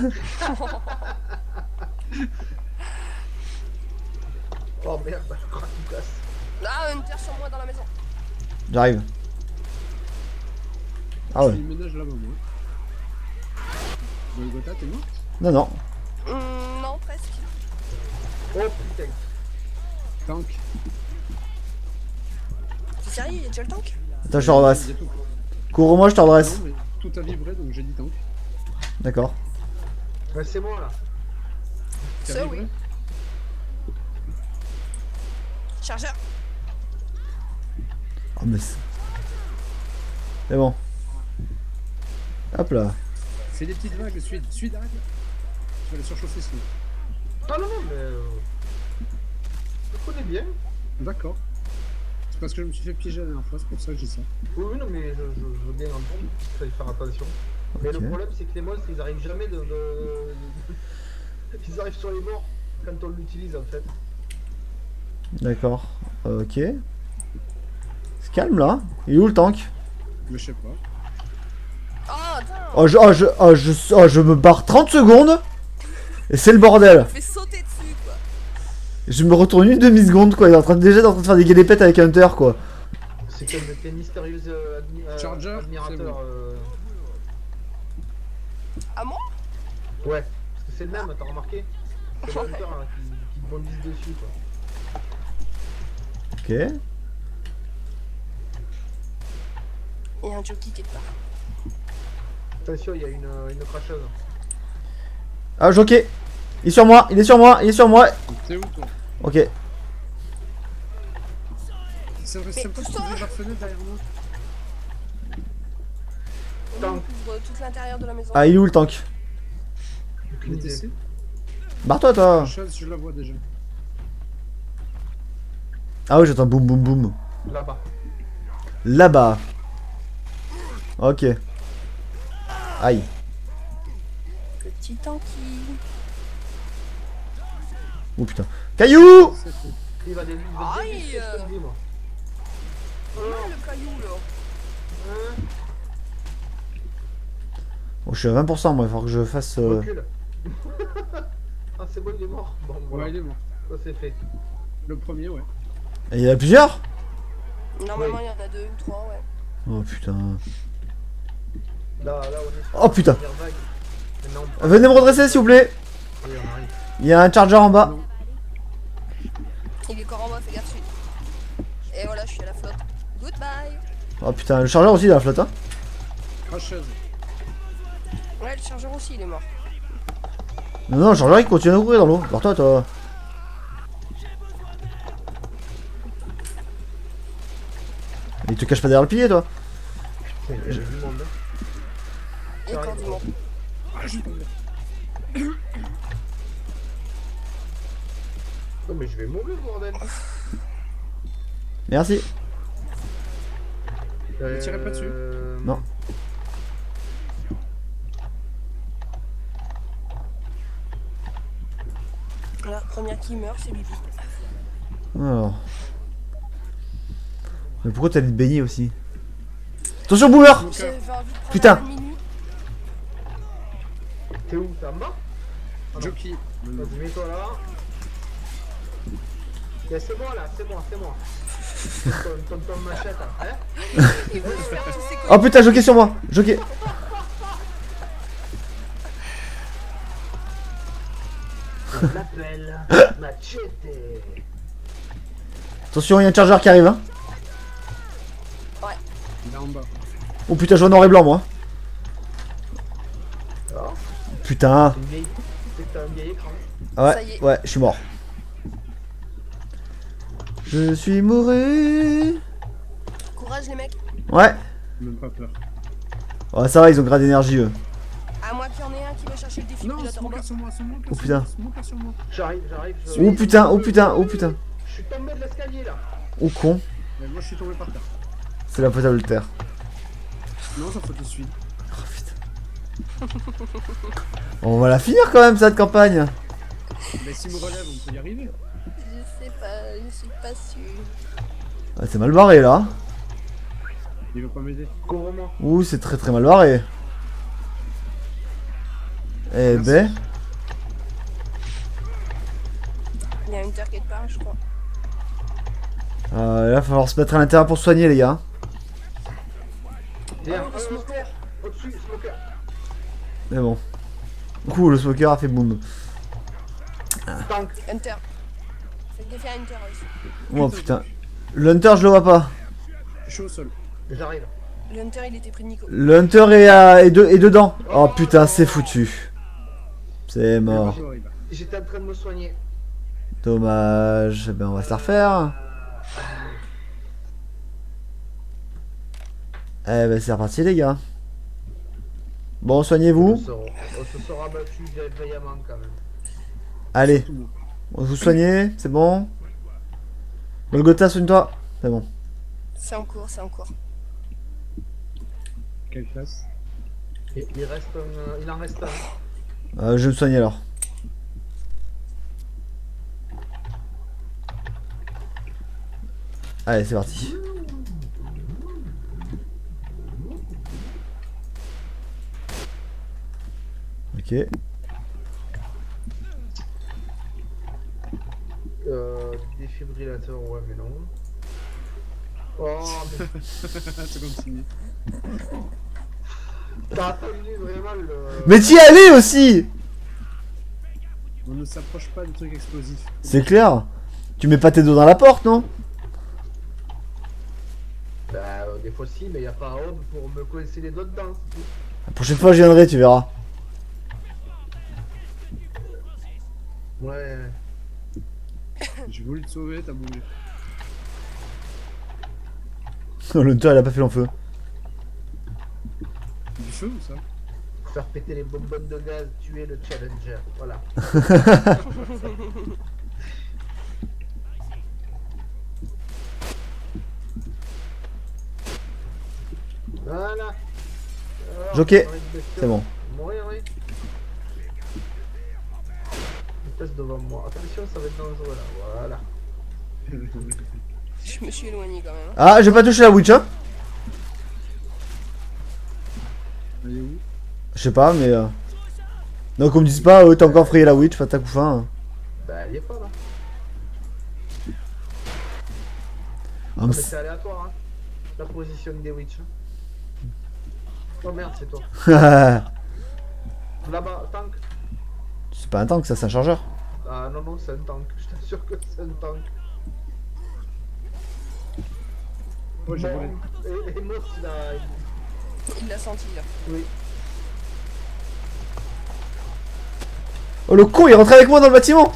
[SPEAKER 2] Oh merde, je crois qu'il casse.
[SPEAKER 4] Là, une terre sur moi dans la maison.
[SPEAKER 1] J'arrive. Ah
[SPEAKER 3] Je
[SPEAKER 1] ouais.
[SPEAKER 3] suis ménage là-bas, moi. Golgotha, t'es mort?
[SPEAKER 1] Non, non.
[SPEAKER 4] Hum, non, presque.
[SPEAKER 2] Oh putain.
[SPEAKER 3] Tank.
[SPEAKER 4] C'est sérieux, il y a déjà le tank?
[SPEAKER 1] Attends, je te redresse.
[SPEAKER 3] Il y a tout.
[SPEAKER 1] Cours-moi, je te redresse.
[SPEAKER 3] Non, mais tout a vibré, donc j'ai dit tank.
[SPEAKER 1] D'accord.
[SPEAKER 2] Ouais, c'est moi là.
[SPEAKER 3] T'as
[SPEAKER 4] Ça,
[SPEAKER 3] vibré?
[SPEAKER 4] oui. Chargeur.
[SPEAKER 1] Oh, mais c'est... C'est bon. Hop là.
[SPEAKER 3] Fais des petites vagues, suis, suis d'arrête là. Je vais aller surchauffer sinon.
[SPEAKER 2] Ah non, non, mais. Euh... Je connais bien.
[SPEAKER 3] D'accord. C'est parce que je me suis fait piéger la dernière fois, c'est pour ça que j'ai ça.
[SPEAKER 2] Oui, oui, non, mais je, je, je veux bien entendre. Il fallait faire attention. Mais
[SPEAKER 1] Ok.
[SPEAKER 2] le problème, c'est que les monstres, ils arrivent jamais de. de... ils arrivent sur les bords quand on l'utilise en fait.
[SPEAKER 1] D'accord. Ok. C'est calme là. Il est où le tank?
[SPEAKER 3] Mais je sais pas.
[SPEAKER 4] Oh, attends.
[SPEAKER 1] Oh je, oh, je, oh, je, oh, je me barre trente secondes. Et c'est le bordel.
[SPEAKER 4] Je fais sauter dessus, quoi.
[SPEAKER 1] Je me retourne une demi-seconde quoi. Il est en train de, déjà en train de faire des guélépettes avec Hunter quoi.
[SPEAKER 2] C'est comme tes mystérieux euh, admi euh,
[SPEAKER 3] Charger, c'est
[SPEAKER 2] admirateurs.
[SPEAKER 3] bon.
[SPEAKER 2] Euh...
[SPEAKER 4] À moi?
[SPEAKER 2] Ouais, parce que c'est le même, t'as remarqué? C'est le Hunter hein, qui, qui te bondissent dessus quoi.
[SPEAKER 1] Ok.
[SPEAKER 4] Il y a un jockey qui est part.
[SPEAKER 2] Attention, il y a une, une cracheuse.
[SPEAKER 1] Ah jockey. Il est sur moi. Il est sur moi. Il est sur moi.
[SPEAKER 3] T'es où toi?
[SPEAKER 1] Ok.
[SPEAKER 3] C'est vrai, c'est pas que tu ouvres la fenêtre derrière moi.
[SPEAKER 4] On
[SPEAKER 2] Tank.
[SPEAKER 4] couvre toute l'intérieur de la maison.
[SPEAKER 1] Ah il est où le tank?
[SPEAKER 2] Aucune
[SPEAKER 3] Il
[SPEAKER 2] idée.
[SPEAKER 3] est ici.
[SPEAKER 1] Barre-toi toi.
[SPEAKER 3] La chaise, je la vois déjà.
[SPEAKER 1] Ah ouais j'entends boum boum boum.
[SPEAKER 2] Là-bas.
[SPEAKER 1] Là-bas. Ok. Aïe.
[SPEAKER 4] Petit tanky.
[SPEAKER 1] Oh putain. Caillou.
[SPEAKER 3] C'est fait.
[SPEAKER 2] Il va des. Il va
[SPEAKER 4] Aïe,
[SPEAKER 2] déguster, je te le dis, moi.
[SPEAKER 4] Oh, le caillou, là.
[SPEAKER 2] Hein,
[SPEAKER 1] Bon, je suis à vingt pour cent moi. Il faut que je fasse. euh,
[SPEAKER 2] recule. Ah, c'est bon, il est mort. Bon, voilà.
[SPEAKER 3] Ouais, il est mort.
[SPEAKER 2] Ça, c'est fait.
[SPEAKER 3] Le premier, ouais.
[SPEAKER 1] Et il y en a plusieurs?
[SPEAKER 4] Normalement, il y en a deux ou trois, ouais.
[SPEAKER 1] Oh putain.
[SPEAKER 2] Là, là, on est sur
[SPEAKER 1] Oh putain.
[SPEAKER 2] la première vague. Maintenant, on prend-
[SPEAKER 1] Venez me redresser s'il vous plaît.
[SPEAKER 2] Oui, on arrive.
[SPEAKER 1] Il y a un charger en bas.
[SPEAKER 3] Non.
[SPEAKER 4] Il est encore en bas, fais gaffe dessus. Et voilà, je suis à la flotte. Goodbye.
[SPEAKER 1] Oh putain, le chargeur aussi il a la flotte hein.
[SPEAKER 3] Cracheuse.
[SPEAKER 4] Ouais, le chargeur aussi, il est mort.
[SPEAKER 1] Non non, le chargeur il continue à courir dans l'eau. Barre-toi toi. Il te cache pas derrière le pilier toi.
[SPEAKER 2] Il y avait du monde.
[SPEAKER 4] Et encore du monde.
[SPEAKER 3] Ah, je suis tombé.
[SPEAKER 2] Non mais je vais mourir, bordel.
[SPEAKER 1] Merci.
[SPEAKER 2] Euh...
[SPEAKER 3] Ne tirez pas dessus.
[SPEAKER 1] Non.
[SPEAKER 4] La première qui meurt, c'est Bibi.
[SPEAKER 1] Alors. Mais pourquoi t'as dit de baigner aussi? Attention, boomer!
[SPEAKER 4] J'avais envie de prendre
[SPEAKER 1] Putain.
[SPEAKER 4] un minuit.
[SPEAKER 2] T'es où? T'es en bas?
[SPEAKER 3] Jockey.
[SPEAKER 2] Vas-y, mets-toi là. Yeah, c'est moi là, c'est moi, c'est moi. Ton, ton, ton machette, hein?
[SPEAKER 4] Il veut se faire tous ses
[SPEAKER 1] Oh putain, jockey sur moi! Jockey!
[SPEAKER 6] Je l'appelle Machete.
[SPEAKER 1] Attention, il y a un chargeur qui arrive, hein!
[SPEAKER 3] Il est en bas.
[SPEAKER 1] Oh putain, je vois noir et blanc, moi!
[SPEAKER 2] Alors,
[SPEAKER 1] Putain!
[SPEAKER 2] c'est une vieille. C'est que t'as un vieil écran.
[SPEAKER 1] Ah
[SPEAKER 4] Ça y
[SPEAKER 1] ouais,
[SPEAKER 4] est.
[SPEAKER 1] ouais, je suis mort. Je suis mouru!
[SPEAKER 4] Courage les mecs.
[SPEAKER 1] Ouais!
[SPEAKER 3] Même pas peur.
[SPEAKER 1] Ouais, ça va, ils ont grade d'énergie, eux.
[SPEAKER 4] À moi qu'il y en ait un qui va chercher le
[SPEAKER 3] Non,
[SPEAKER 4] défibrillateur en bas.
[SPEAKER 3] smoker sur moi, smoker
[SPEAKER 1] Oh,
[SPEAKER 3] sur
[SPEAKER 1] putain.
[SPEAKER 3] moi, smoker sur moi.
[SPEAKER 2] J'arrive, j'arrive. Je...
[SPEAKER 1] Oh putain, oh putain, oh putain!
[SPEAKER 2] Je suis tombé de l'escalier là.
[SPEAKER 1] Oh con!
[SPEAKER 3] Mais moi je suis tombé par terre.
[SPEAKER 1] C'est la potable terre.
[SPEAKER 3] Non, ça faut te suivre.
[SPEAKER 1] Oh putain. On va la finir quand même, cette campagne!
[SPEAKER 3] Mais si me relève, on peut y arriver.
[SPEAKER 4] Je sais pas, je suis pas sûr.
[SPEAKER 1] Ah, c'est mal barré là.
[SPEAKER 3] Il va pas m'aider.
[SPEAKER 2] Comment?
[SPEAKER 1] Ouh, c'est très très mal barré. Eh ben.
[SPEAKER 4] Il y a une terre quelque part, je crois.
[SPEAKER 1] Euh, là, il va falloir se mettre à l'intérieur pour soigner, les gars.
[SPEAKER 2] Viens,
[SPEAKER 4] Oh, le
[SPEAKER 2] euh,
[SPEAKER 4] smoker.
[SPEAKER 2] au-dessus, smoker.
[SPEAKER 1] Mais bon. Ouh, le smoker a fait boum.
[SPEAKER 2] Tank.
[SPEAKER 4] Hunter. Fais gaffe à Hunter aussi.
[SPEAKER 1] Oh putain. Le Hunter, je le vois pas.
[SPEAKER 3] Je suis au sol.
[SPEAKER 2] J'arrive.
[SPEAKER 4] Le Hunter il était pris de Nico.
[SPEAKER 1] Le Hunter est, à- est, de- est dedans. Oh putain, c'est foutu. C'est mort.
[SPEAKER 3] C'est horrible.
[SPEAKER 2] J'étais en train de me soigner.
[SPEAKER 1] Dommage. Eh ben, on va se la refaire. Eh ben, c'est reparti, les gars. Bon,
[SPEAKER 2] On
[SPEAKER 1] soignez-vous.
[SPEAKER 2] se, sera, on se sera battu vaillamment quand même.
[SPEAKER 1] Allez,
[SPEAKER 3] Tout bon.
[SPEAKER 1] on vous soignez, c'est bon. Golgotha, soigne-toi. C'est bon.
[SPEAKER 4] C'est en cours, c'est en cours.
[SPEAKER 3] Quelle classe.
[SPEAKER 2] Et il reste un, euh, il en reste un.
[SPEAKER 1] Euh, je vais me soigner alors. Allez, c'est parti. Ok.
[SPEAKER 2] Euh, défibrillateur, ouais, mais non. Oh, mais
[SPEAKER 3] C'est continue.
[SPEAKER 2] t'as attendu vraiment le.
[SPEAKER 1] Mais t'y allais aussi.
[SPEAKER 3] On ne s'approche pas des trucs explosifs.
[SPEAKER 1] C'est clair. Tu mets pas tes dos dans la porte, non?
[SPEAKER 2] Bah, euh, des fois si, mais y a pas homme pour me coincer les doigts dedans. c'est tout.
[SPEAKER 1] La prochaine fois, je viendrai, tu verras.
[SPEAKER 2] Ouais.
[SPEAKER 3] J'ai voulu te sauver, t'as bougé.
[SPEAKER 1] Le Hunter, il a pas fait long feu.
[SPEAKER 3] Du feu ou ça?
[SPEAKER 2] Faire péter les bonbonnes de gaz, tuer le challenger. Voilà. Voilà. Alors,
[SPEAKER 1] Jockey,
[SPEAKER 2] on arrive de
[SPEAKER 1] c'est bon.
[SPEAKER 2] Mourir, oui. Il passe devant moi. Attention, ça va être dangereux là. Voilà.
[SPEAKER 4] Je me suis éloigné quand même. hein.
[SPEAKER 1] Ah, j'ai pas touché la witch, hein.
[SPEAKER 3] Elle est où?
[SPEAKER 1] Je sais pas, mais... Euh... Donc on me dise pas, euh, t'as encore frayé la witch, patac ou fin.
[SPEAKER 2] Bah, il est pas là.
[SPEAKER 1] Ah,
[SPEAKER 2] Non,
[SPEAKER 1] mais
[SPEAKER 2] mais
[SPEAKER 1] c'est-
[SPEAKER 2] c'est aléatoire, hein. La position des witch. hein. Oh merde, c'est toi. Là-bas, tank.
[SPEAKER 1] c'est pas un tank, ça, c'est un chargeur.
[SPEAKER 2] Ah non, non, c'est un tank. Je t'assure que c'est un tank.
[SPEAKER 3] Moi j'ai volé.
[SPEAKER 2] Bon, et, et Moss, il a.
[SPEAKER 4] Il l'a senti là.
[SPEAKER 2] Oui.
[SPEAKER 1] Oh le con, il est rentré avec moi dans le bâtiment.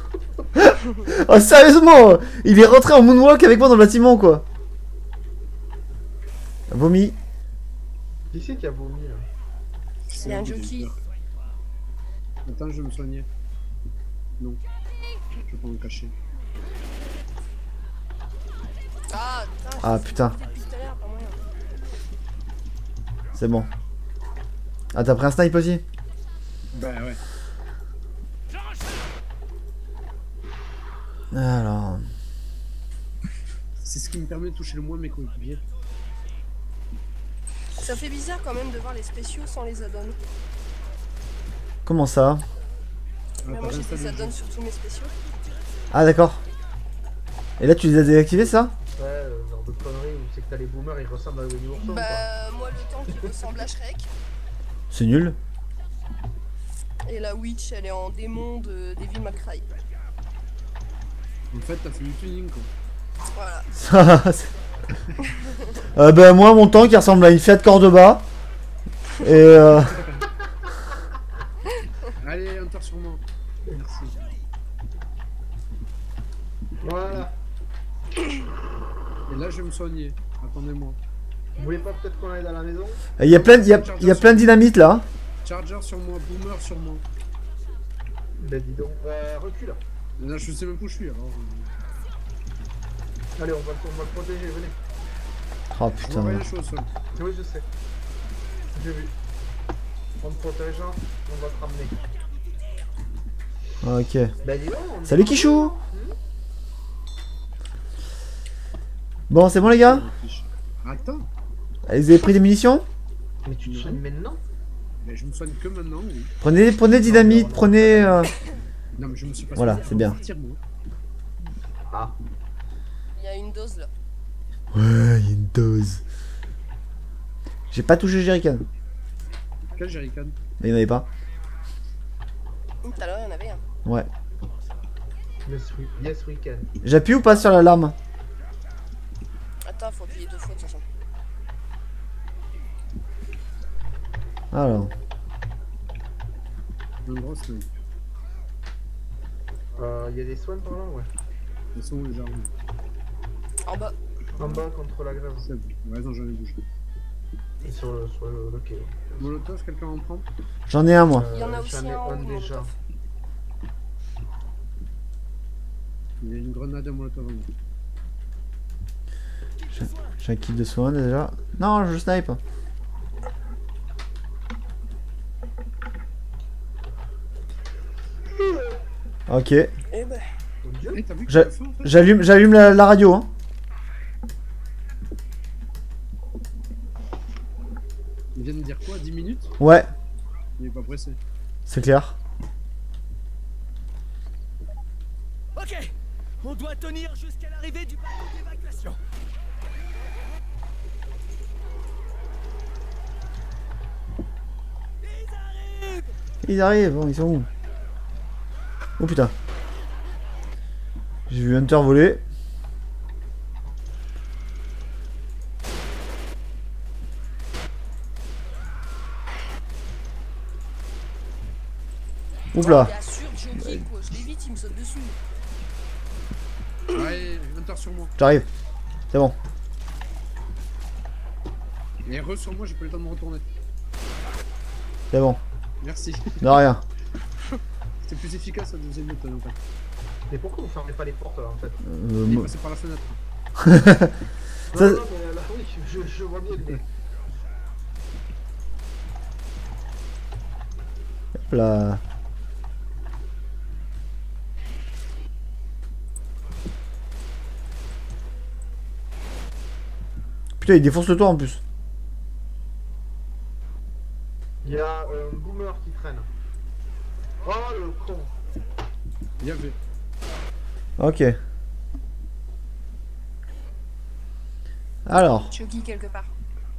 [SPEAKER 1] Oh sérieusement, il est rentré en moonwalk avec moi dans le bâtiment quoi. Vomi.
[SPEAKER 2] Qui c'est qui a vomi là?
[SPEAKER 4] Il y a un jockey.
[SPEAKER 3] Attends, je vais me soigner. Non. Je vais pas me cacher.
[SPEAKER 4] Ah, putain.
[SPEAKER 1] Ah,
[SPEAKER 4] je fais
[SPEAKER 1] putain.
[SPEAKER 4] depuis tout à l'heure, pas moyen.
[SPEAKER 1] C'est bon. Ah, t'as pris un snipe aussi?
[SPEAKER 3] Bah ouais.
[SPEAKER 1] Alors...
[SPEAKER 3] C'est ce qui me permet de toucher le moins mes coéquipiers.
[SPEAKER 4] Ça fait bizarre quand même de voir les spéciaux sans les add-ons.
[SPEAKER 1] Comment ça?
[SPEAKER 3] Ah,
[SPEAKER 4] Bah,
[SPEAKER 3] t'as
[SPEAKER 4] moi j'ai
[SPEAKER 3] réinstallé
[SPEAKER 4] des
[SPEAKER 3] le jeu.
[SPEAKER 4] add-ons sur tous mes spéciaux.
[SPEAKER 1] Ah, d'accord. Et là, tu les as désactivés, ça?
[SPEAKER 2] Ouais, euh, genre de conneries où c'est que t'as les boomers, ils ressemblent à Winnie Ourson.
[SPEAKER 4] Bah, moi le tank il ressemble à Shrek.
[SPEAKER 1] C'est nul.
[SPEAKER 4] Et la witch elle est en démon de Devil May Cry.
[SPEAKER 3] En fait, t'as fait du tuning quoi.
[SPEAKER 4] Voilà.
[SPEAKER 1] Ça, c'est- euh, ben moi, mon tank, il ressemble à une Fiat Cordoba. Et euh...
[SPEAKER 3] Allez, Hunter sur moi. Merci.
[SPEAKER 2] Voilà.
[SPEAKER 3] Et là, je vais me soigner. Attendez-moi.
[SPEAKER 2] Vous voulez pas peut-être qu'on aille dans la maison?
[SPEAKER 1] il y a plein, il y a, il y a plein de dynamite là.
[SPEAKER 3] Charger sur moi, boomer sur moi.
[SPEAKER 2] Ben dis donc, euh, recule.
[SPEAKER 3] Là, je sais même où je suis alors. euh,
[SPEAKER 2] Allez, on va, le- on va le protéger, venez.
[SPEAKER 1] Oh
[SPEAKER 3] Je vois
[SPEAKER 1] putain.
[SPEAKER 3] rien, je suis au sol.
[SPEAKER 2] Oui, je sais. J'ai vu. En te protégeant, on va te ramener.
[SPEAKER 1] Ok.
[SPEAKER 2] Ben dis donc, on
[SPEAKER 1] Salut Kichou. Bon, c'est bon les gars?
[SPEAKER 3] Attends,
[SPEAKER 1] Allez, vous avez pris des munitions?
[SPEAKER 2] Mais tu te soignes maintenant?
[SPEAKER 3] mais je me soigne que maintenant. Oui.
[SPEAKER 1] Prenez, prenez dynamite, prenez... euh,
[SPEAKER 3] Non, mais je me suis pas
[SPEAKER 1] Voilà,
[SPEAKER 3] soigné
[SPEAKER 1] c'est
[SPEAKER 3] avant de
[SPEAKER 1] bien.
[SPEAKER 3] partir, moi.
[SPEAKER 2] Ah.
[SPEAKER 4] Il y a une dose là.
[SPEAKER 1] Ouais, il y a une dose. J'ai pas touché le jerrycan.
[SPEAKER 3] Quel jerrycan?
[SPEAKER 1] Mais il n'y en avait pas.
[SPEAKER 4] Tout à l'heure il y en avait un.
[SPEAKER 1] Ouais.
[SPEAKER 2] Yes, we, yes, we can.
[SPEAKER 1] J'appuie ou pas sur l'alarme?
[SPEAKER 4] Attends, faut appuyer deux fois de toute façon.
[SPEAKER 1] Alors.
[SPEAKER 3] Un gros snipe.
[SPEAKER 2] Euh, y a des soins par là, ouais.
[SPEAKER 3] Elles sont où les armes?
[SPEAKER 4] En bas.
[SPEAKER 2] En bas contre la grève.
[SPEAKER 3] C'est bon. Ouais, non, j'en ai bougé.
[SPEAKER 2] Et sur le, sur le, le quai.
[SPEAKER 3] Molotov, quelqu'un en prend?
[SPEAKER 1] J'en ai un moi.
[SPEAKER 4] Il y en a
[SPEAKER 2] Euh,
[SPEAKER 4] aussi
[SPEAKER 2] j'en ai
[SPEAKER 4] un en
[SPEAKER 2] un
[SPEAKER 4] haut,
[SPEAKER 2] déjà.
[SPEAKER 4] Molotov.
[SPEAKER 3] Il y a une grenade à Molotov en haut.
[SPEAKER 1] J'ai j'ai un kit de soin déjà. Non, je snipe. Ok.
[SPEAKER 4] Eh ben.
[SPEAKER 2] Mon Dieu.
[SPEAKER 3] Eh, t'as vu que
[SPEAKER 1] J'a-
[SPEAKER 3] t'as fait en fait?
[SPEAKER 1] J'allume j'allume la, la radio. Hein.
[SPEAKER 3] Il vient de dire quoi? dix minutes?
[SPEAKER 1] Ouais,
[SPEAKER 3] Il est pas pressé.
[SPEAKER 1] c'est clair.
[SPEAKER 5] Ok, on doit tenir jusqu'à l'arrivée du bateau d'évacuation. Ils arrivent.
[SPEAKER 1] Ils arrivent, bon, ils sont où? Oh putain. J'ai vu Hunter voler. Oupla.
[SPEAKER 4] Bien sûr, jockey quoi. Je l'évite, il me saute dessus.
[SPEAKER 3] Allez, Hunter sur moi.
[SPEAKER 1] J'arrive. C'est bon.
[SPEAKER 3] Et re sur moi, j'ai pas eu le temps de me retourner.
[SPEAKER 1] C'est bon.
[SPEAKER 3] Merci.
[SPEAKER 1] De rien.
[SPEAKER 3] C'était plus efficace la deuxième méthode en fait.
[SPEAKER 2] Mais pourquoi vous fermez pas les portes là en fait?
[SPEAKER 1] Euh,
[SPEAKER 3] Il est
[SPEAKER 1] mo-
[SPEAKER 3] passé par la fenêtre.
[SPEAKER 1] Ça-
[SPEAKER 2] Non, non, mais là, oui, je, je vois bien, mais.
[SPEAKER 1] Hop là. Putain, il défonce le toit en plus.
[SPEAKER 2] Il y a euh, un boomer qui traîne. Oh le con!
[SPEAKER 3] Bien vu.
[SPEAKER 1] Ok. Alors.
[SPEAKER 4] Jockey quelque part.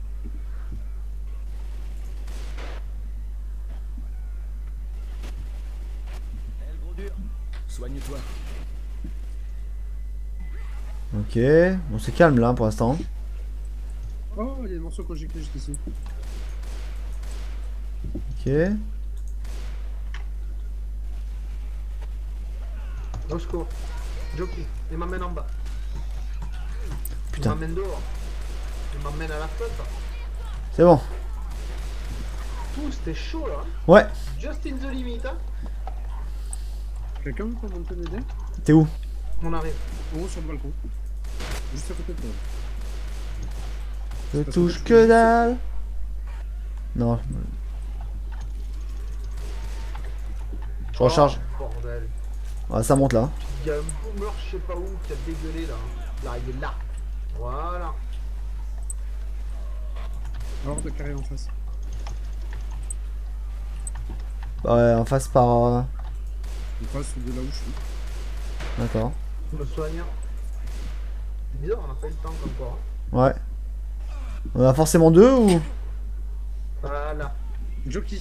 [SPEAKER 5] Eh, le gros dur, soigne-toi.
[SPEAKER 1] Ok. Bon, c'est calme là pour l'instant.
[SPEAKER 3] Oh, il y a des morceaux qu'on j'ai juste ici.
[SPEAKER 1] Ok.
[SPEAKER 2] Au secours. Jockey, il m'emmène en bas.
[SPEAKER 1] Putain.
[SPEAKER 2] Il m'emmène dehors. tu m'emmènes à la flotte.
[SPEAKER 1] C'est bon.
[SPEAKER 2] Tout, c'était chaud là.
[SPEAKER 1] Ouais.
[SPEAKER 2] Just in the limit. Hein.
[SPEAKER 3] Quelqu'un peut monter m'aider?
[SPEAKER 1] T'es où?
[SPEAKER 2] On arrive.
[SPEAKER 3] En haut sur le balcon. Juste à côté de toi.
[SPEAKER 1] Je touche que dalle. Non. Je recharge.
[SPEAKER 2] Oh, bordel.
[SPEAKER 1] Ouais, ça monte là.
[SPEAKER 2] Il y a un boomer, je sais pas où, qui a dégueulé là. Là, il est là. Voilà.
[SPEAKER 3] Alors de carré en face.
[SPEAKER 1] Ouais, en face par... euh,
[SPEAKER 3] En face de là où je suis.
[SPEAKER 1] D'accord.
[SPEAKER 2] Je me soigne. C'est bizarre, on a pas eu le temps encore. Hein.
[SPEAKER 1] Ouais. On a forcément deux ou...
[SPEAKER 2] Voilà.
[SPEAKER 3] Jockey.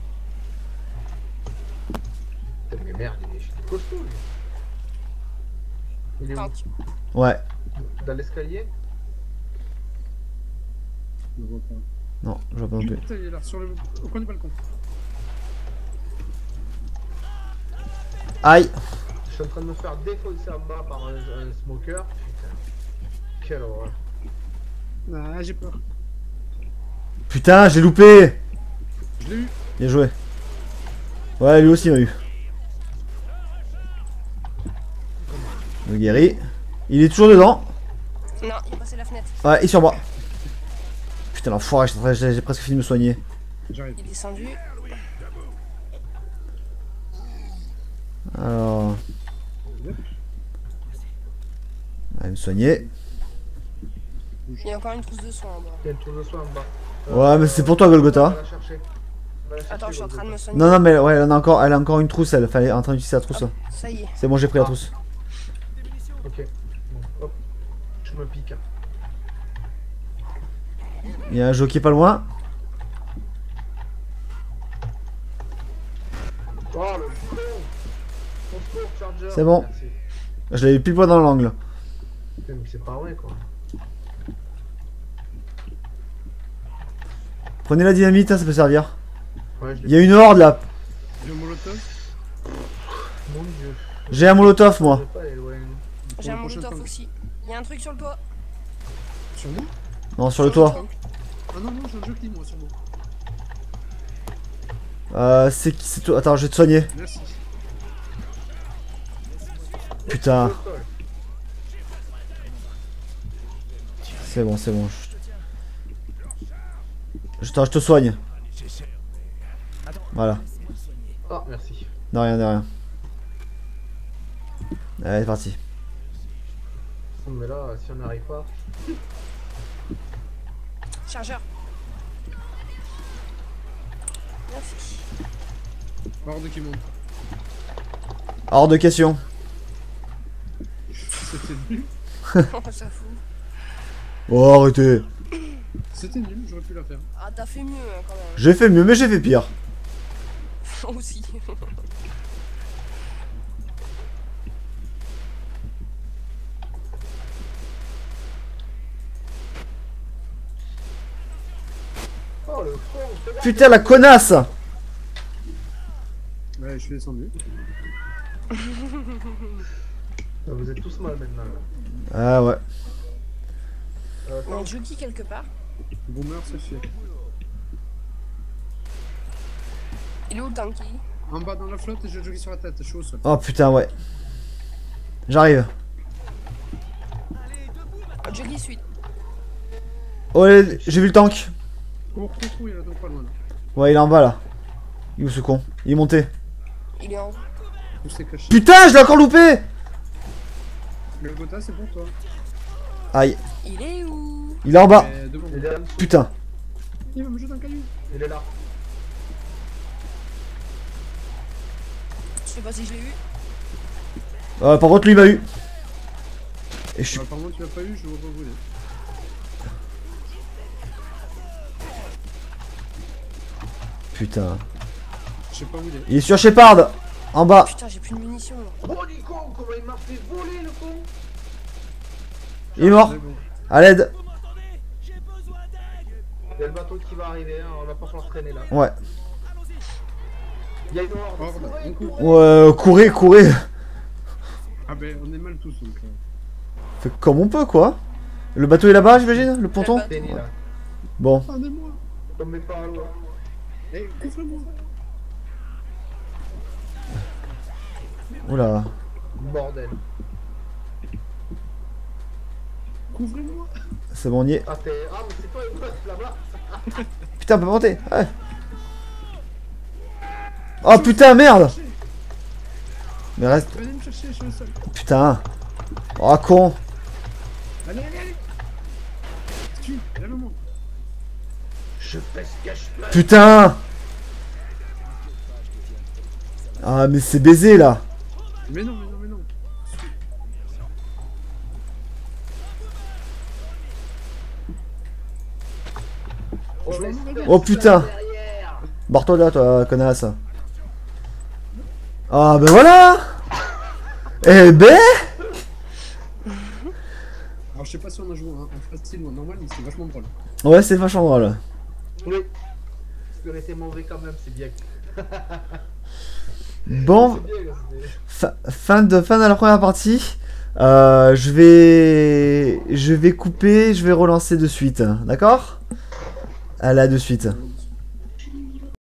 [SPEAKER 2] Putain, mais merde, il est, il est costaud lui. Il est où?
[SPEAKER 4] Tank.
[SPEAKER 1] Ouais.
[SPEAKER 2] Dans l'escalier?
[SPEAKER 3] Je le vois pas.
[SPEAKER 1] Non, je vois pas non plus.
[SPEAKER 3] Putain, il est là, sur le... au coin du balcon.
[SPEAKER 1] Aïe.
[SPEAKER 2] Je suis en train de me faire défoncer en bas par un, un smoker. Putain. Quelle horreur.
[SPEAKER 3] Ah, j'ai peur.
[SPEAKER 1] Putain, j'ai loupé.
[SPEAKER 3] Je l'ai eu.
[SPEAKER 1] Bien joué. Ouais, lui aussi m'a eu. Le guéri. Il est toujours dedans.
[SPEAKER 4] Non, il est passé la fenêtre.
[SPEAKER 1] Ouais, il est sur moi. Putain, l'enfoiré, j'ai j'ai presque fini de me soigner.
[SPEAKER 3] J'arrive.
[SPEAKER 4] Il est descendu.
[SPEAKER 1] Alors... Allez, me soigner.
[SPEAKER 4] Il y a encore une trousse de soins en bas.
[SPEAKER 2] Il y a une tour de soin en bas.
[SPEAKER 1] Ouais, mais c'est pour toi, Golgotha.
[SPEAKER 2] On va la chercher. On va la chercher,
[SPEAKER 4] Attends, je suis en train de me soigner.
[SPEAKER 1] Non, non, mais ouais, elle en a encore, elle a encore une trousse, elle. Fallait en train d'utiliser la trousse.
[SPEAKER 4] Hop, ça y est.
[SPEAKER 1] C'est bon, j'ai pris la trousse.
[SPEAKER 2] Ok. Bon, hop. Je me pique.
[SPEAKER 1] Il y a un jockey pas loin.
[SPEAKER 2] Oh le con. On se court, Charger.
[SPEAKER 1] C'est bon.
[SPEAKER 2] Merci.
[SPEAKER 1] Je l'avais pile poil dans l'angle.
[SPEAKER 2] Putain, mais c'est pas vrai quoi.
[SPEAKER 1] Prenez la dynamite, hein, ça peut servir.
[SPEAKER 2] Ouais, je
[SPEAKER 1] Il y a une horde là.
[SPEAKER 3] J'ai un molotov.
[SPEAKER 2] Mon dieu.
[SPEAKER 1] J'ai un molotov, moi.
[SPEAKER 2] Je vais pas aller loin.
[SPEAKER 4] J'ai un
[SPEAKER 3] Pour le prochain
[SPEAKER 4] molotov
[SPEAKER 3] tank.
[SPEAKER 4] aussi. Il y a un truc sur le toit.
[SPEAKER 3] Sur moi?
[SPEAKER 1] Non, sur le toit.
[SPEAKER 3] tank. Ah non, non, j'ai un jockey moi sur moi.
[SPEAKER 1] Euh, c'est qui c'est toi? Attends, je vais te soigner.
[SPEAKER 3] Merci.
[SPEAKER 1] Putain. C'est bon, c'est bon. Je, je, te, je te soigne. Voilà.
[SPEAKER 2] Ah, merci.
[SPEAKER 1] De rien, de rien. Allez, c'est parti.
[SPEAKER 2] Oh, mais là, si on n'arrive pas.
[SPEAKER 4] Chargeur. Merci.
[SPEAKER 3] Horde qui monte.
[SPEAKER 1] Hors de question.
[SPEAKER 3] C'était nul.
[SPEAKER 4] On s'en fout.
[SPEAKER 1] Oh, arrêtez.
[SPEAKER 3] C'était nul, j'aurais pu la faire.
[SPEAKER 4] Ah, t'as fait mieux hein, quand même.
[SPEAKER 1] J'ai fait mieux, mais j'ai fait pire.
[SPEAKER 4] Moi aussi.
[SPEAKER 2] Oh le con. c'est
[SPEAKER 1] Putain, la connasse.
[SPEAKER 3] Ouais, je suis descendu.
[SPEAKER 2] là. Vous êtes tous mal maintenant. Là.
[SPEAKER 1] Ah ouais.
[SPEAKER 2] Euh,
[SPEAKER 4] Il y a un jockey quelque part.
[SPEAKER 3] Boomer, c'est fait.
[SPEAKER 4] Il est où le tanky?
[SPEAKER 3] En bas dans la flotte et je jockey sur la tête, je suis au sol.
[SPEAKER 1] Oh putain, ouais. J'arrive.
[SPEAKER 4] Un jockey suite.
[SPEAKER 1] Oh, les- j'ai vu le tank.
[SPEAKER 3] Cours, cours, cours, il est donc pas loin là.
[SPEAKER 1] Ouais, il est en bas là. Il est où ce con? Il est monté.
[SPEAKER 4] Il est en haut.
[SPEAKER 3] Tout s'est caché.
[SPEAKER 1] Putain, je l'ai encore loupé.
[SPEAKER 3] Le Gotha, c'est pour toi.
[SPEAKER 1] Aïe.
[SPEAKER 4] Il est où?
[SPEAKER 1] Il est en bas.
[SPEAKER 3] Euh, devant
[SPEAKER 2] Il est
[SPEAKER 3] moi.
[SPEAKER 2] là.
[SPEAKER 1] Putain.
[SPEAKER 3] Il va me jeter un caillou.
[SPEAKER 2] Il est là.
[SPEAKER 4] Je sais pas si je l'ai eu.
[SPEAKER 1] Euh, par contre, lui il m'a eu. Et je suis...
[SPEAKER 3] Bah, par contre, tu l'as pas eu, je le vois pas voler.
[SPEAKER 1] Putain.
[SPEAKER 3] Je sais pas où il est.
[SPEAKER 1] Il est sur Shepard. En bas.
[SPEAKER 4] Putain, j'ai plus de munitions. là.
[SPEAKER 2] Oh du con, comment il m'a fait voler le con.
[SPEAKER 1] Il est mort.
[SPEAKER 3] C'est bon.
[SPEAKER 1] À l'aide.
[SPEAKER 5] Vous m'entendez? J'ai besoin d'aide.
[SPEAKER 2] Il y a le bateau qui va arriver, hein. On va pas falloir traîner là.
[SPEAKER 1] Ouais.
[SPEAKER 2] Il y a une horde.
[SPEAKER 3] Horde, on court.
[SPEAKER 1] Ouais, courez, courez.
[SPEAKER 3] Ah ben, on est mal tous donc. euh.
[SPEAKER 1] Fait comme on peut quoi. Le bateau est là-bas, j'imagine? Le ponton?
[SPEAKER 4] bateau.
[SPEAKER 2] Tenez là.
[SPEAKER 1] Bon.
[SPEAKER 3] Attendez-moi.
[SPEAKER 2] Tombez pas à l'eau.
[SPEAKER 3] Eh, couvre-moi.
[SPEAKER 1] Oula.
[SPEAKER 2] Bordel.
[SPEAKER 3] Couvrez-moi.
[SPEAKER 1] C'est bon, on y est.
[SPEAKER 2] Ah, t'es... Ah, mais c'est toi une meuf là-bas.
[SPEAKER 1] Putain, on peut monter. Ouais. Oh putain, merde. Mais reste.
[SPEAKER 3] Venez me chercher, je suis au sol.
[SPEAKER 1] Putain. Oh con.
[SPEAKER 3] Allez, allez, allez. Suis, lève-moi.
[SPEAKER 2] Je pèse cache là.
[SPEAKER 1] Putain. Ah mais c'est baisé là.
[SPEAKER 3] Mais non, mais non, mais non.
[SPEAKER 2] Oh,
[SPEAKER 3] Je vais
[SPEAKER 2] l'espèce
[SPEAKER 3] mourir.
[SPEAKER 1] Oh putain.
[SPEAKER 2] derrière.
[SPEAKER 1] Barre-toi là, toi, connasse. Ah ben voilà. Eh ben.
[SPEAKER 3] Alors, je sais pas si on a joué en, en facile ou en normal, mais c'est vachement drôle.
[SPEAKER 1] Ouais, c'est vachement drôle.
[SPEAKER 2] Oui. Tu aurais été mauvais quand même, c'est bien.
[SPEAKER 1] Bon,
[SPEAKER 2] C'est bien, c'est-
[SPEAKER 1] fin, fin de fin de la première partie. Euh, je vais je vais couper, je vais relancer de suite, d'accord? À là de suite.